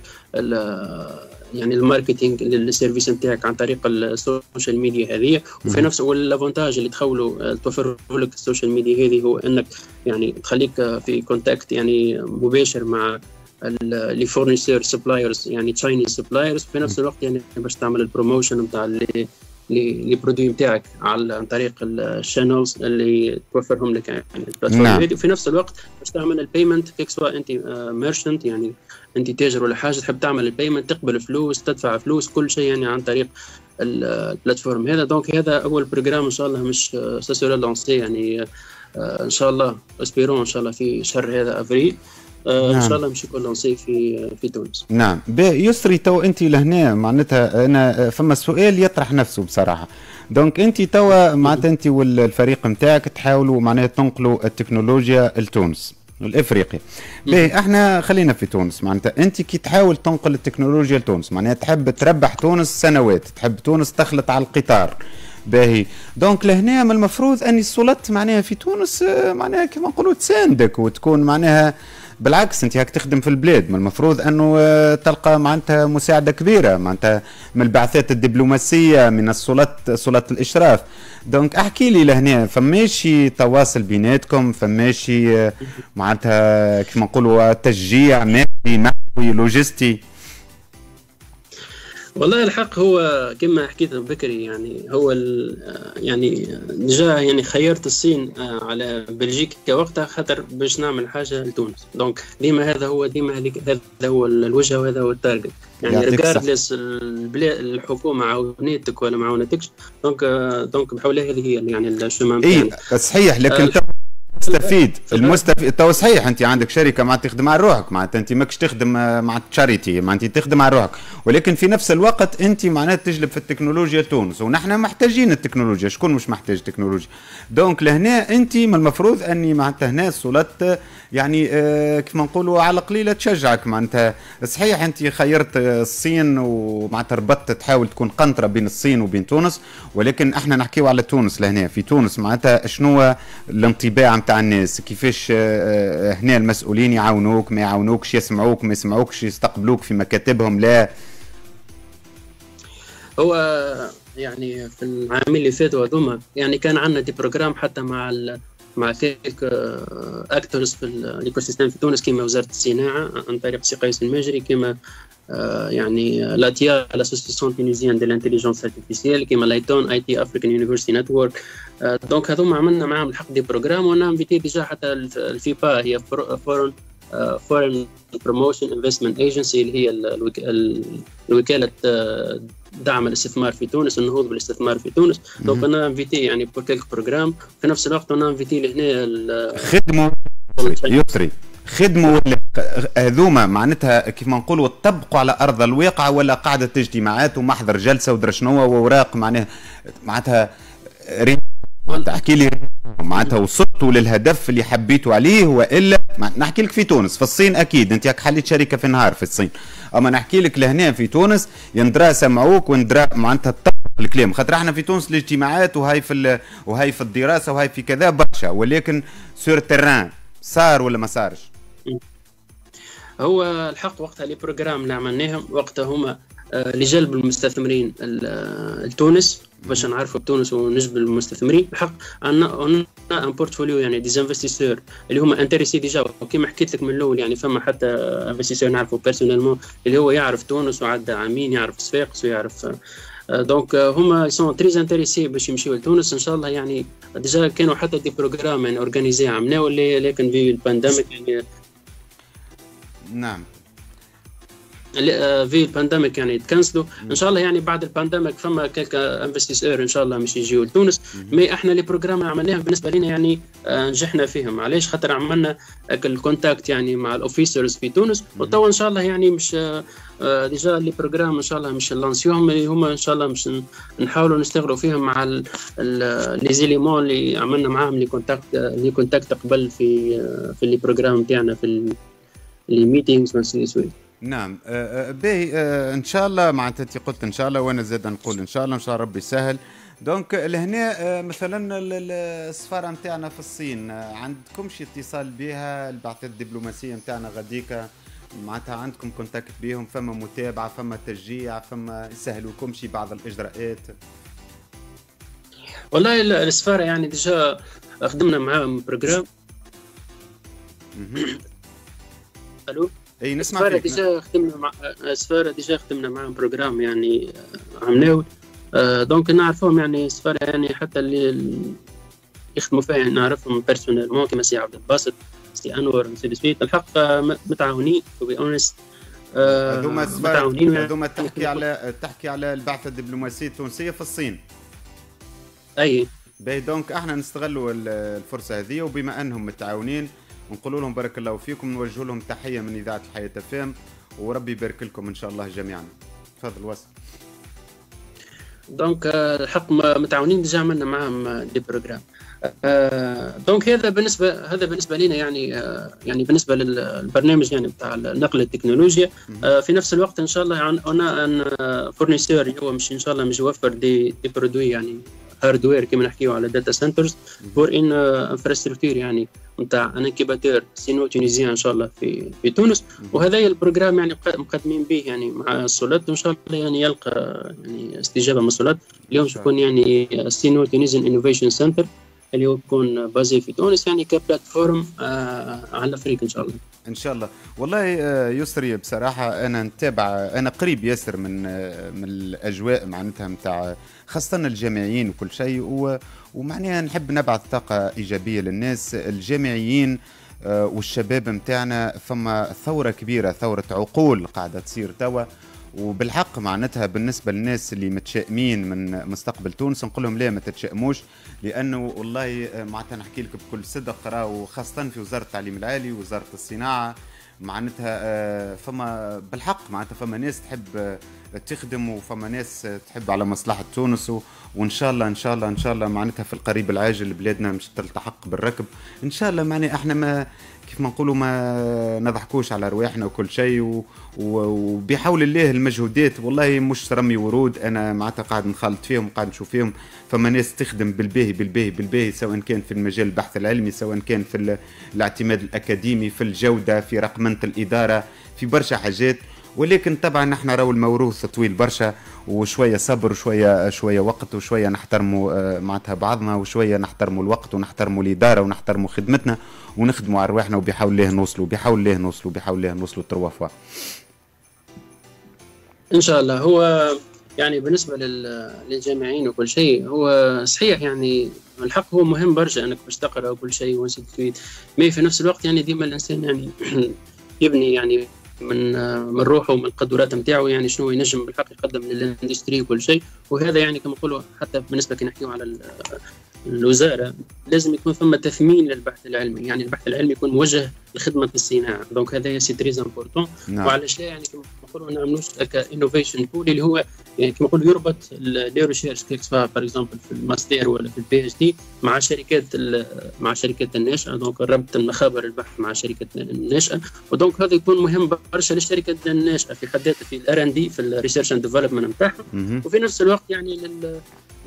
يعني الماركتينج للسيرفيس نتاعك عن طريق السوشيال ميديا هذه. وفي نفس والافونتاج اللي تخولوا توفر لك السوشيال ميديا هذه هو انك يعني تخليك في كونتاكت يعني مباشر مع اللي فورنيسور سبلايرز يعني تشاينيز سبلايرز، في نفس الوقت يعني باش تعمل البروموشن نتاع اللي لي برودوي نتاعك عن طريق الشانلز اللي توفرهم لك يعني البلاتفورم هذه. وفي نفس الوقت باش تعمل البيمنت كيك سواء انت ميرشنت يعني انت تاجر ولا حاجه تحب تعمل البيمنت تقبل فلوس تدفع فلوس كل شيء يعني عن طريق البلاتفورم هذا. دونك هذا اول بروجرام ان شاء الله مش سيسورا لونسي يعني ان شاء الله اسبيرون ان شاء الله في شهر هذا افريل آه نعم. ان شاء الله مش يكون لونسي في في تونس. نعم. يسري تو انت لهنا معناتها انا فما سؤال يطرح نفسه بصراحه. دونك انت توا معناتها انت والفريق نتاعك تحاولوا معناتها تنقلوا التكنولوجيا لتونس الافريقيا. باهي احنا خلينا في تونس معناتها انت كي تحاول تنقل التكنولوجيا لتونس معناتها تحب تربح تونس سنوات، تحب تونس تخلط على القطار باهي. دونك لهنا من المفروض اني السلطات معناها في تونس معناها كما نقولوا تساندك وتكون معناها بالعكس انت هاك تخدم في البلاد، من المفروض انه تلقى معناتها مساعده كبيره معناتها من البعثات الدبلوماسيه من السلطات سلطات الاشراف. دونك احكي لي لهنا فماشي تواصل بيناتكم، فماشي معناتها كما نقولوا تشجيع مالي معنوي لوجستي؟ والله الحق هو كما حكيت بكري يعني هو يعني جاء يعني خيرت الصين على بلجيكا وقتها خاطر باش نعمل حاجه لتونس. دونك ديما هذا هو ديما هذا هو الوجه وهذا هو التارجت يعني ريجاردلس الحكومه عاونتك ولا ما عاونتكش. دونك دونك بحول هذه هي يعني الشمال اي صحيح. لكن المستفيد المستفيد تو صحيح انت عندك شركه ما تخدم على روحك معناتها انت ماكش تخدم مع تشاريتي ما انت تخدم على روحك، ولكن في نفس الوقت انت معناتها تجلب في التكنولوجيا تونس ونحن محتاجين التكنولوجيا. شكون مش محتاج تكنولوجيا؟ دونك لهنا انت من المفروض اني معناتها هنا السلطات يعني اه كيف نقولوا على قليله تشجعك معناتها. صحيح انت خيرت الصين ومعناتها ربطت تحاول تكون قنطره بين الصين وبين تونس، ولكن احنا نحكيو على تونس لهنا. في تونس معناتها شنو الانطباع تاع الناس؟ كيفاش هنا المسؤولين يعاونوك ما يعاونوكش، يسمعوك ما يسمعوكش، يستقبلوك في مكاتبهم لا؟ هو يعني في العامين اللي فاتوا هذوما يعني كان عندنا دي بروجرام حتى مع مع كيك اكتورز في الايكو سيستم في تونس كيما وزاره الصناعه عن طريق سي قيس المجري، كيما يعني لاتيا لاسوسيسيون تونيزيان دي لانتيليجنس ارتيفيسيال، كيما لايتون اي تي افريكان يونيفرسيتي نتورك. دونك هذوما عملنا معاهم الحق دي بروجرام وانا انفيتي ديجا حتى الفيبا هي فورن فورن بروموشن انفستمنت ايجنسي اللي هي الوكاله دعم الاستثمار في تونس، النهوض بالاستثمار في تونس. دونك انا انفيتي يعني بور كيلك بروجرام في نفس الوقت انا انفيتي لهنا خدموا يسري خدموا هذوما معناتها كيف ما نقولوا طبقوا على ارض الواقع ولا قاعده اجتماعات ومحضر جلسه ودرا شنو واوراق معناها معناتها احكي لي معناتها وصلتوا للهدف اللي حبيتوا عليه والا؟ نحكي لك في تونس، في الصين اكيد انت هاك حليت شركه في النهار في الصين، اما نحكي لك لهنا في تونس يندرا سمعوك وندرا معناتها تطبق الكلام، خاطر احنا في تونس الاجتماعات وهي في وهي في الدراسه وهي في كذا برشا، ولكن سور التران صار ولا ما صارش؟ هو الحق وقتها لي بروجرام اللي عملناهم وقتها هما لجلب المستثمرين لتونس باش نعرفوا بتونس ونجذب المستثمرين. الحق عندنا ان بورتفوليو يعني دي انفستيسور اللي هما انتريسي ديجا، وكما حكيت لك من الاول يعني فما حتى انفستيسور نعرفوا بيرسونيلمون اللي هو يعرف تونس وعدى عامين، يعرف صفاقس ويعرف دونك هما سون تري انتريسي باش يمشيو لتونس ان شاء الله. يعني ديجا كانوا حتى دي بروجرام يعني اورغانيزي عملناو لكن في البانديميك يعني نعم في البانديميك يعني تكنسلوا. ان شاء الله يعني بعد البانديميك فما كلك انفستيسور ان شاء الله مش يجيو لتونس. مي احنا لي بروجرام عملناهم بالنسبه لنا يعني نجحنا فيهم. علاش؟ خاطر عملنا الكونتاكت يعني مع الاوفيسرز في تونس، وتوا ان شاء الله يعني مش ديجا لي بروجرام ان شاء الله مش لانسيوهم اللي هما ان شاء الله مش نحاولوا نشتغلوا فيهم مع لي زيليمون اللي عملنا معاهم لي كونتاكت لي كونتاكت قبل في في لي بروجرام تاعنا في لي ميتينغز والسويت. نعم باهي ان شاء الله معناتها انت قلت ان شاء الله وانا زاد نقول ان شاء الله ان شاء الله ربي يسهل. دونك لهنا مثلا السفاره نتاعنا في الصين عندكمش اتصال بها البعثات الدبلوماسيه نتاعنا غاديكا معناتها عندكم كونتاكت بهم؟ فما متابعه فما تشجيع فما يسهلوا لكمش بعض الاجراءات؟ والله السفاره يعني ديجا خدمنا معاهم بروجرام. الو اي نسمع فيك. ديجا خدمنا مع سفاره ديجا خدمنا معاهم بروجرام يعني عملناه دونك نعرفهم يعني سفاره يعني حتى اللي يخدموا فيها يعني نعرفهم بيرسونيلمون كيما سي عبد الباسط سي انور سي سويت. الحق متعاونين تو بي اونست هذوما متعاونين. هذوما تحكي على تحكي على البعثه الدبلوماسيه التونسيه في الصين. اي باهي دونك احنا نستغلوا الفرصه هذه وبما انهم متعاونين ونقول لهم بارك الله فيكم، نوجه لهم تحيه من اذاعه الحياه فام وربي يبارك لكم ان شاء الله جميعا. تفضل وصل. دونك الحق متعاونين ديجا عملنا معاهم دي بروجرام. دونك هذا بالنسبه هذا بالنسبه لنا يعني يعني بالنسبه للبرنامج يعني بتاع نقل التكنولوجيا. في نفس الوقت ان شاء الله انا ان فورنيسور هو مش ان شاء الله مش يوفر دي دي برودوي يعني هاردوير كما نحكيو على داتا سنترز بور ان انفراستركتور يعني نتاع ان انكيباتور سينو تونيزيان ان شاء الله في في تونس. وهذا البروجرام يعني مقدمين به يعني مع سولات، وان شاء الله يعني يلقى يعني استجابه من سولات. اليوم يكون يعني سينو تونيزيان انوفيشن سنتر اللي هو يكون بازي في تونس يعني كبلاتفورم آه على افريقيا ان شاء الله. ان شاء الله. والله يسري بصراحه انا نتابع، انا قريب ياسر من من الاجواء معناتها نتاع خاصه الجامعيين وكل شيء، ومعناها نحب نبعث طاقه ايجابيه للناس الجامعيين والشباب نتاعنا. فما ثوره كبيره، ثوره عقول قاعده تصير توا، وبالحق معناتها بالنسبه للناس اللي متشائمين من مستقبل تونس نقول لهم لا ما تتشائموش، لانه والله معناتها نحكي لك بكل صدق راهو خاصه في وزاره التعليم العالي ووزاره الصناعه معناتها فما بالحق معناتها فما ناس تحب تخدم وفما ناس تحب على مصلحه تونس، وان شاء الله ان شاء الله ان شاء الله معناتها في القريب العاجل بلادنا مش تلتحق بالركب ان شاء الله. معناها احنا ما كيف ما نقولوا ما نضحكوش على رواحنا وكل شيء، وبحول الله المجهودات والله مش رمي ورود. انا معناتها قاعد نخالط فيهم قاعد نشوف فيهم فما ناس تخدم بالباهي بالباهي بالباهي، سواء كان في المجال البحث العلمي، سواء كان في الاعتماد الاكاديمي، في الجوده، في رقمنه الاداره، في برشا حاجات. ولكن طبعا نحن راهو الموروث طويل برشا، وشويه صبر وشويه شويه وقت، وشويه نحترموا معناتها بعضنا، وشويه نحترموا الوقت ونحترموا الاداره ونحترموا خدمتنا ونخدموا على رواحنا، وبحول الله نوصلوا بحول الله نوصلوا بحول الله نوصلوا تروا فوا ان شاء الله. هو يعني بالنسبه للجامعيين وكل شيء هو صحيح يعني الحق هو مهم برشا انك باش تقرا وكل شيء وانستويت، ما في نفس الوقت يعني ديما الانسان يعني يبني يعني من من روحه ومن القدرات نتاعو يعني شنو ينجم بالحق يقدم للاندستري وكل شيء. وهذا يعني كما نقولوا حتى بالنسبه كي نحكيو على الوزاره لازم يكون ثم تثمين للبحث العلمي، يعني البحث العلمي يكون موجه لخدمه الصناعه، دونك هذا سي تري امبورطون. وعلاش لا يعني كما نقولوا نعملوش كانوفيشن بول اللي هو يعني كما نقولوا يربط لي ريشيرش كيكسفا باغ اكزومبل في الماستر ولا في البي اتش دي مع شركات مع شركات الناشئه، دونك ربط المخابر البحث مع شركه الناشئه، ودونك هذا يكون مهم برشا للشركات الناشئه في حد ذاتها في الار ان دي في الريسيرش اند ديفلوبمنت نتاعها، وفي نفس الوقت يعني لل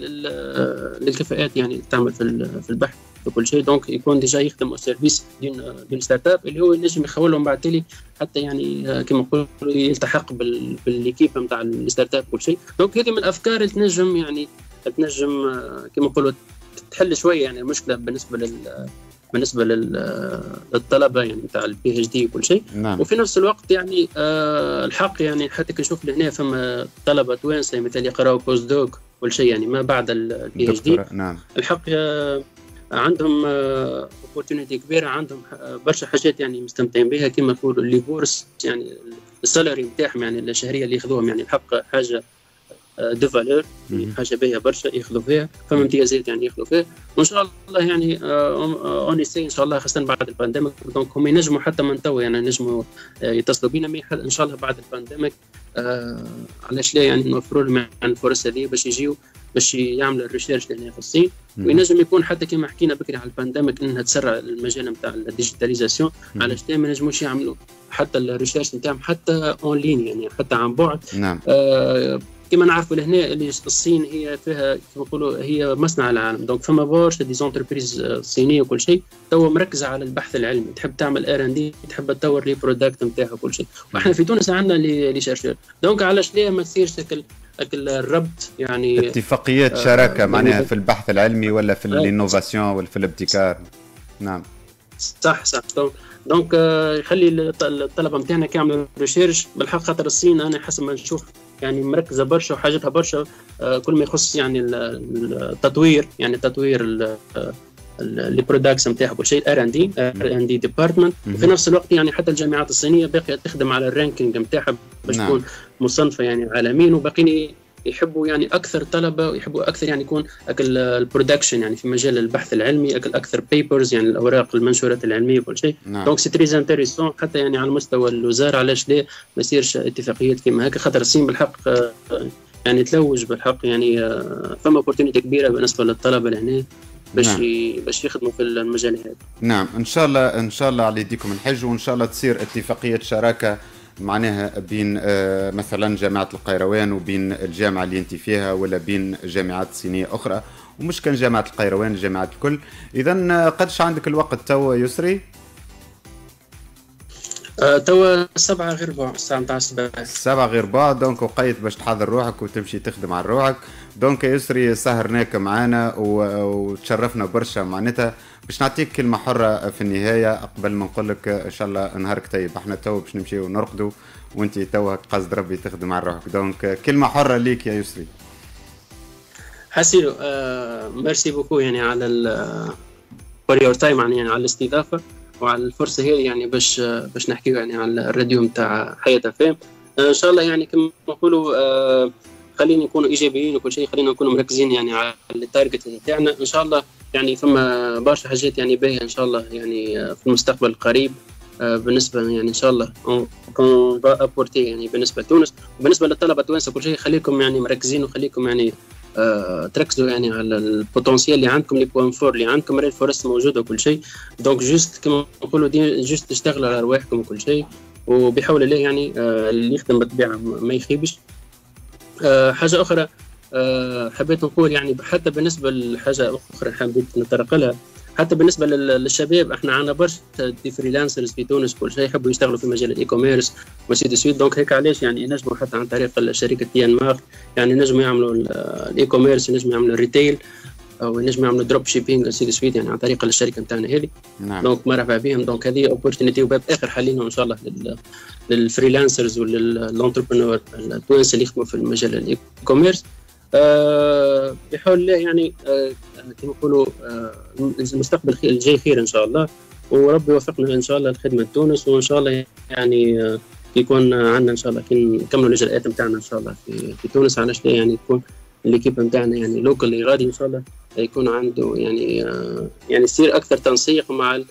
للكفاءات يعني تعمل في في البحث وكل شيء. دونك يكون ديجا يخدم سيرفيس دين دين ستارت اب اللي هو ينجم يخولهم بعد تالي حتى يعني كما نقولوا يلتحق بالليكيب نتاع الستارت اب وكل شيء. دونك هذه من الافكار اللي تنجم يعني تنجم كما نقولوا تحل شويه يعني المشكله بالنسبه لل بالنسبه للطلبه يعني نتاع البي اتش دي وكل شيء. نعم. وفي نفس الوقت يعني آه الحق يعني حتى كنشوف لهنا فما طلبه توانسه مثل يقراوا بوست دوك كل شيء يعني ما بعد البي اتش دي. نعم. الحق آه عندهم اوبورتونيتي آه كبيره، عندهم برشا حاجات يعني مستمتعين بها كما نقولوا اللي بورس يعني السالري نتاعهم يعني الشهريه اللي ياخذوهم يعني الحق حاجه دو فالور حاجه باهيه برشا ياخذوا فيها، فما امتيازات يعني ياخذوا فيها. وان شاء الله يعني اوني سي ان شاء الله خاصه بعد البانديميك، دونك هم ينجموا حتى من توا يعني ينجموا يتصلوا بينا ان شاء الله بعد البانديميك. آه علاش لا يعني نوفروا لهم يعني الفرص هذه باش يجيو باش يعملوا الريسيرش هنا في الصين، وينجم يكون حتى كما حكينا بكري على البانديميك انها تسرع المجال نتاع الديجيتاليزاسيون. علاش لا ما نجموش يعملوا حتى الريسيرش نتاعهم حتى اون لين يعني حتى عن بعد. نعم. آه كما نعرفوا لهنا اللي الصين هي فيها كما نقولوا هي مصنع العالم، دونك فما برشا دي زونتربريز صينيه وكل شيء توا مركزه على البحث العلمي، تحب تعمل ار ان دي، تحب تطور لي برودكت نتاعها وكل شيء. واحنا في تونس عندنا لي شارشور، دونك علاش ليه ما تصيرش هكا الربط يعني اتفاقيات شراكه آه معناها في البحث العلمي ولا في الانوفاسيون ولا في الابتكار. نعم صح صح. دونك دونك يخلي الطلبه نتاعنا كيعملوا ريسيرش بالحق، خاطر الصين انا حسب ما نشوف يعني مركزه برشا وحاجتها برشا كل ما يخص يعني التطوير يعني تطوير لي برودكتس نتاعها كل شيء ار ان دي ار ان دي ديبارتمنت. وفي نفس الوقت يعني حتى الجامعات الصينيه باقيه تخدم على الرانكينج نتاعها باش تكون نعم. مصنفه يعني عالميا، وباقيين يحبوا يعني اكثر طلبه ويحبوا اكثر يعني يكون اكل البرودكشن يعني في مجال البحث العلمي، اكل اكثر بيبرز يعني الاوراق المنشورات العلميه وكل شيء. دونك سي تري انتريسون حتى يعني على مستوى الوزاره علاش لا ما يصيرش اتفاقيات كما هكا، خاطر الصين بالحق يعني تلوج بالحق يعني فما اوبورتونيتي كبيره بالنسبه للطلبه لهنا باش نعم. باش يخدموا في المجال هذا. نعم ان شاء الله ان شاء الله على يديكم الحج، وان شاء الله تصير اتفاقيه شراكه معناها بين آه مثلا جامعة القيروان وبين الجامعة اللي انت فيها، ولا بين جامعات صينية أخرى، ومش كان جامعة القيروان الجامعات الكل. إذا قدش عندك الوقت توا يسري؟ آه توا سبعة غير بعض، الساعة متاع الصباح سبعة غير بعض، دونك وقيت باش تحضر روحك وتمشي تخدم على روحك. دونك يسري سهرناك معانا وتشرفنا برشا معناتها. باش نعطيك كلمة حرة في النهاية قبل ما نقول لك إن شاء الله نهارك طيب. احنا توا باش نمشيو نرقدوا وانت توا قصد ربي تخدم على روحك. دونك كلمة حرة ليك يا يسري. حسيلو آه ميرسي بوكو يعني على ال فور يور تايم، يعني على الاستضافة وعلى الفرصة هذه، يعني باش باش نحكيو يعني على الراديو نتاع حياة فام. آه ان شاء الله يعني كما نقولوا آه خلينا نكونوا ايجابيين وكل شيء، خلينا نكونوا مركزين يعني على التارجت نتاعنا ان شاء الله. يعني فما برشا حاجات يعني باهيه ان شاء الله يعني في المستقبل القريب آه بالنسبه يعني ان شاء الله كون ابورتي يعني بالنسبه لتونس وبالنسبه للطلبه التوانسه كل شيء. خليكم يعني مركزين وخليكم يعني آه تركزوا يعني على البوتنسيال اللي عندكم، لي بوين فور اللي عندكم، الفرص موجوده وكل شيء. دونك جوست كما نقولوا جوست تشتغلوا على رواحكم وكل شيء، وبحول الله يعني آه اللي يخدم بالطبيعه ما يخيبش. آه حاجه اخرى آه حبيت نقول يعني حتى بالنسبه لحاجه اخرى حبيت نتطرق لها، حتى بالنسبه للشباب احنا عندنا برشا دي فريلانسرز في تونس كل شيء يحبوا يشتغلوا في مجال الاي كوميرس وسي دو سويت. دونك هيك علاش يعني ينجموا حتى عن طريق شركه تي ان مارك يعني ينجموا يعملوا الاي كوميرس، ينجموا يعملوا الريتيل او ينجموا يعملوا دروب شيبينج سي دو سويت يعني عن طريق الشركه نتاعنا هذه. نعم. دونك مرحبا بهم. دونك هذه اوبورتونيتي وباب اخر حاليا ان شاء الله للفريلانسرز وللانتربرونور التوانسه اللي يخدموا في المجال الاي كوميرس. أه بحول الله يعني أه كما نقولوا أه المستقبل الجاي خير ان شاء الله، وربي يوفقنا ان شاء الله لخدمه تونس، وان شاء الله يعني أه يكون عندنا ان شاء الله كي نكملوا الاجراءات نتاعنا ان شاء الله في, في تونس. علاش لا يعني يكون الليكيب نتاعنا يعني لوكال غادي ان شاء الله يكون عنده يعني أه يعني يصير اكثر تنسيق مع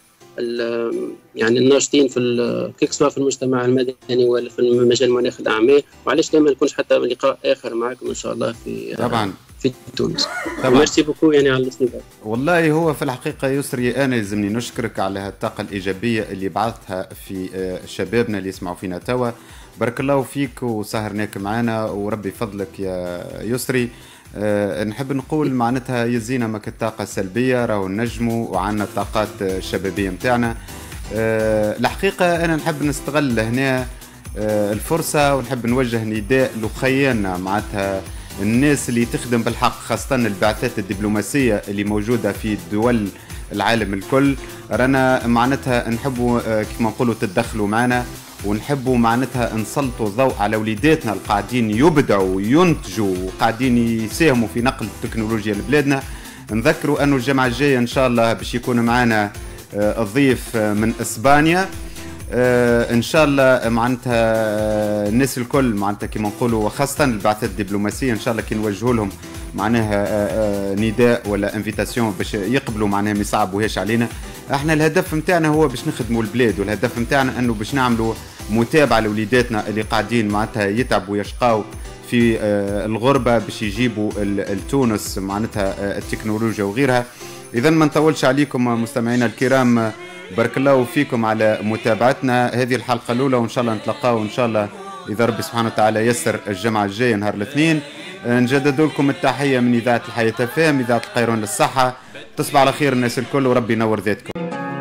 يعني الناشطين في كيك سواء في المجتمع المدني ولا في مجال مناخ الاعمال. وعلاش لا ما نكونش حتى لقاء اخر معكم ان شاء الله في طبعا في تونس. ميرسي بوكو يعني على الاستضافه. والله هو في الحقيقه يسري انا يلزمني نشكرك على هالطاقه الايجابيه اللي بعثتها في شبابنا اللي يسمعوا فينا توا. بارك الله فيك وسهرناك معنا وربي فضلك يا يسري. أه نحب نقول معناتها يزينا ما كالطاقة السلبية راهو نجموا وعنا الطاقات الشبابية متاعنا. أه الحقيقة أنا نحب نستغل هنا أه الفرصة ونحب نوجه نداء لخيانا معناتها الناس اللي تخدم بالحق، خاصة البعثات الدبلوماسية اللي موجودة في دول العالم الكل. رانا معناتها نحبوا أه كما نقولوا تتدخلوا معنا، ونحبوا معناتها نسلطوا الضوء على وليداتنا القاعدين يبدعوا وينتجوا وقاعدين يساهموا في نقل التكنولوجيا لبلادنا. نذكروا أنه الجمعة الجاية إن شاء الله باش يكون معنا الضيف من إسبانيا إن شاء الله. معناتها الناس الكل معناتها كما نقولوا وخاصة البعثات الدبلوماسية إن شاء الله كي نوجهوا لهم معناها نداء ولا انفيتاسيون باش يقبلوا معناها ما يصعبوهاش علينا. احنا الهدف نتاعنا هو باش نخدموا البلاد، والهدف نتاعنا انه باش نعملوا متابعه لوليداتنا اللي قاعدين معناتها يتعبوا ويشقاو في الغربه باش يجيبوا لتونس معناتها التكنولوجيا وغيرها. اذا ما نطولش عليكم مستمعينا الكرام، بارك الله فيكم على متابعتنا هذه الحلقه الاولى، وان شاء الله نتلقاو ان شاء الله اذا ربي سبحانه وتعالى يسر الجمعه الجايه نهار الاثنين. نجدد لكم التحيه من اذاعه الحياه فام، اذاعه القيروان للصحه. تصبح على خير الناس الكل وربي ينور ذاتكم.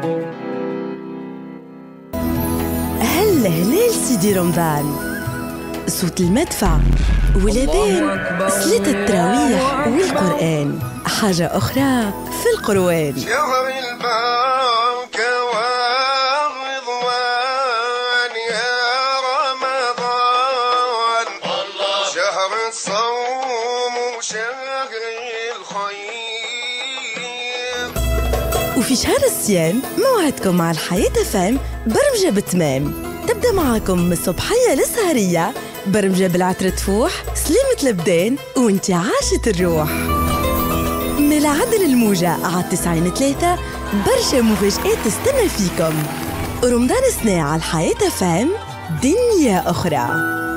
هل هلال سيدي رمضان، صوت المدفع والأذان، صلاة التراويح والقرآن، حاجة أخرى في القروان. شهر البركة والرضوان يا رمضان، شهر الصوم وشهر الخير. وفي شهر الصيام موعدكم مع الحياة فام برمجة بتمام، تبدأ معكم من الصبحية للسهرية، برمجة بالعطر تفوح، سلامة البدان وانت عاشت الروح. من العدل الموجة على التسعين ثلاثة، برشا مفاجآت تستنى فيكم. رمضان سنة على الحياة فام، دنيا أخرى.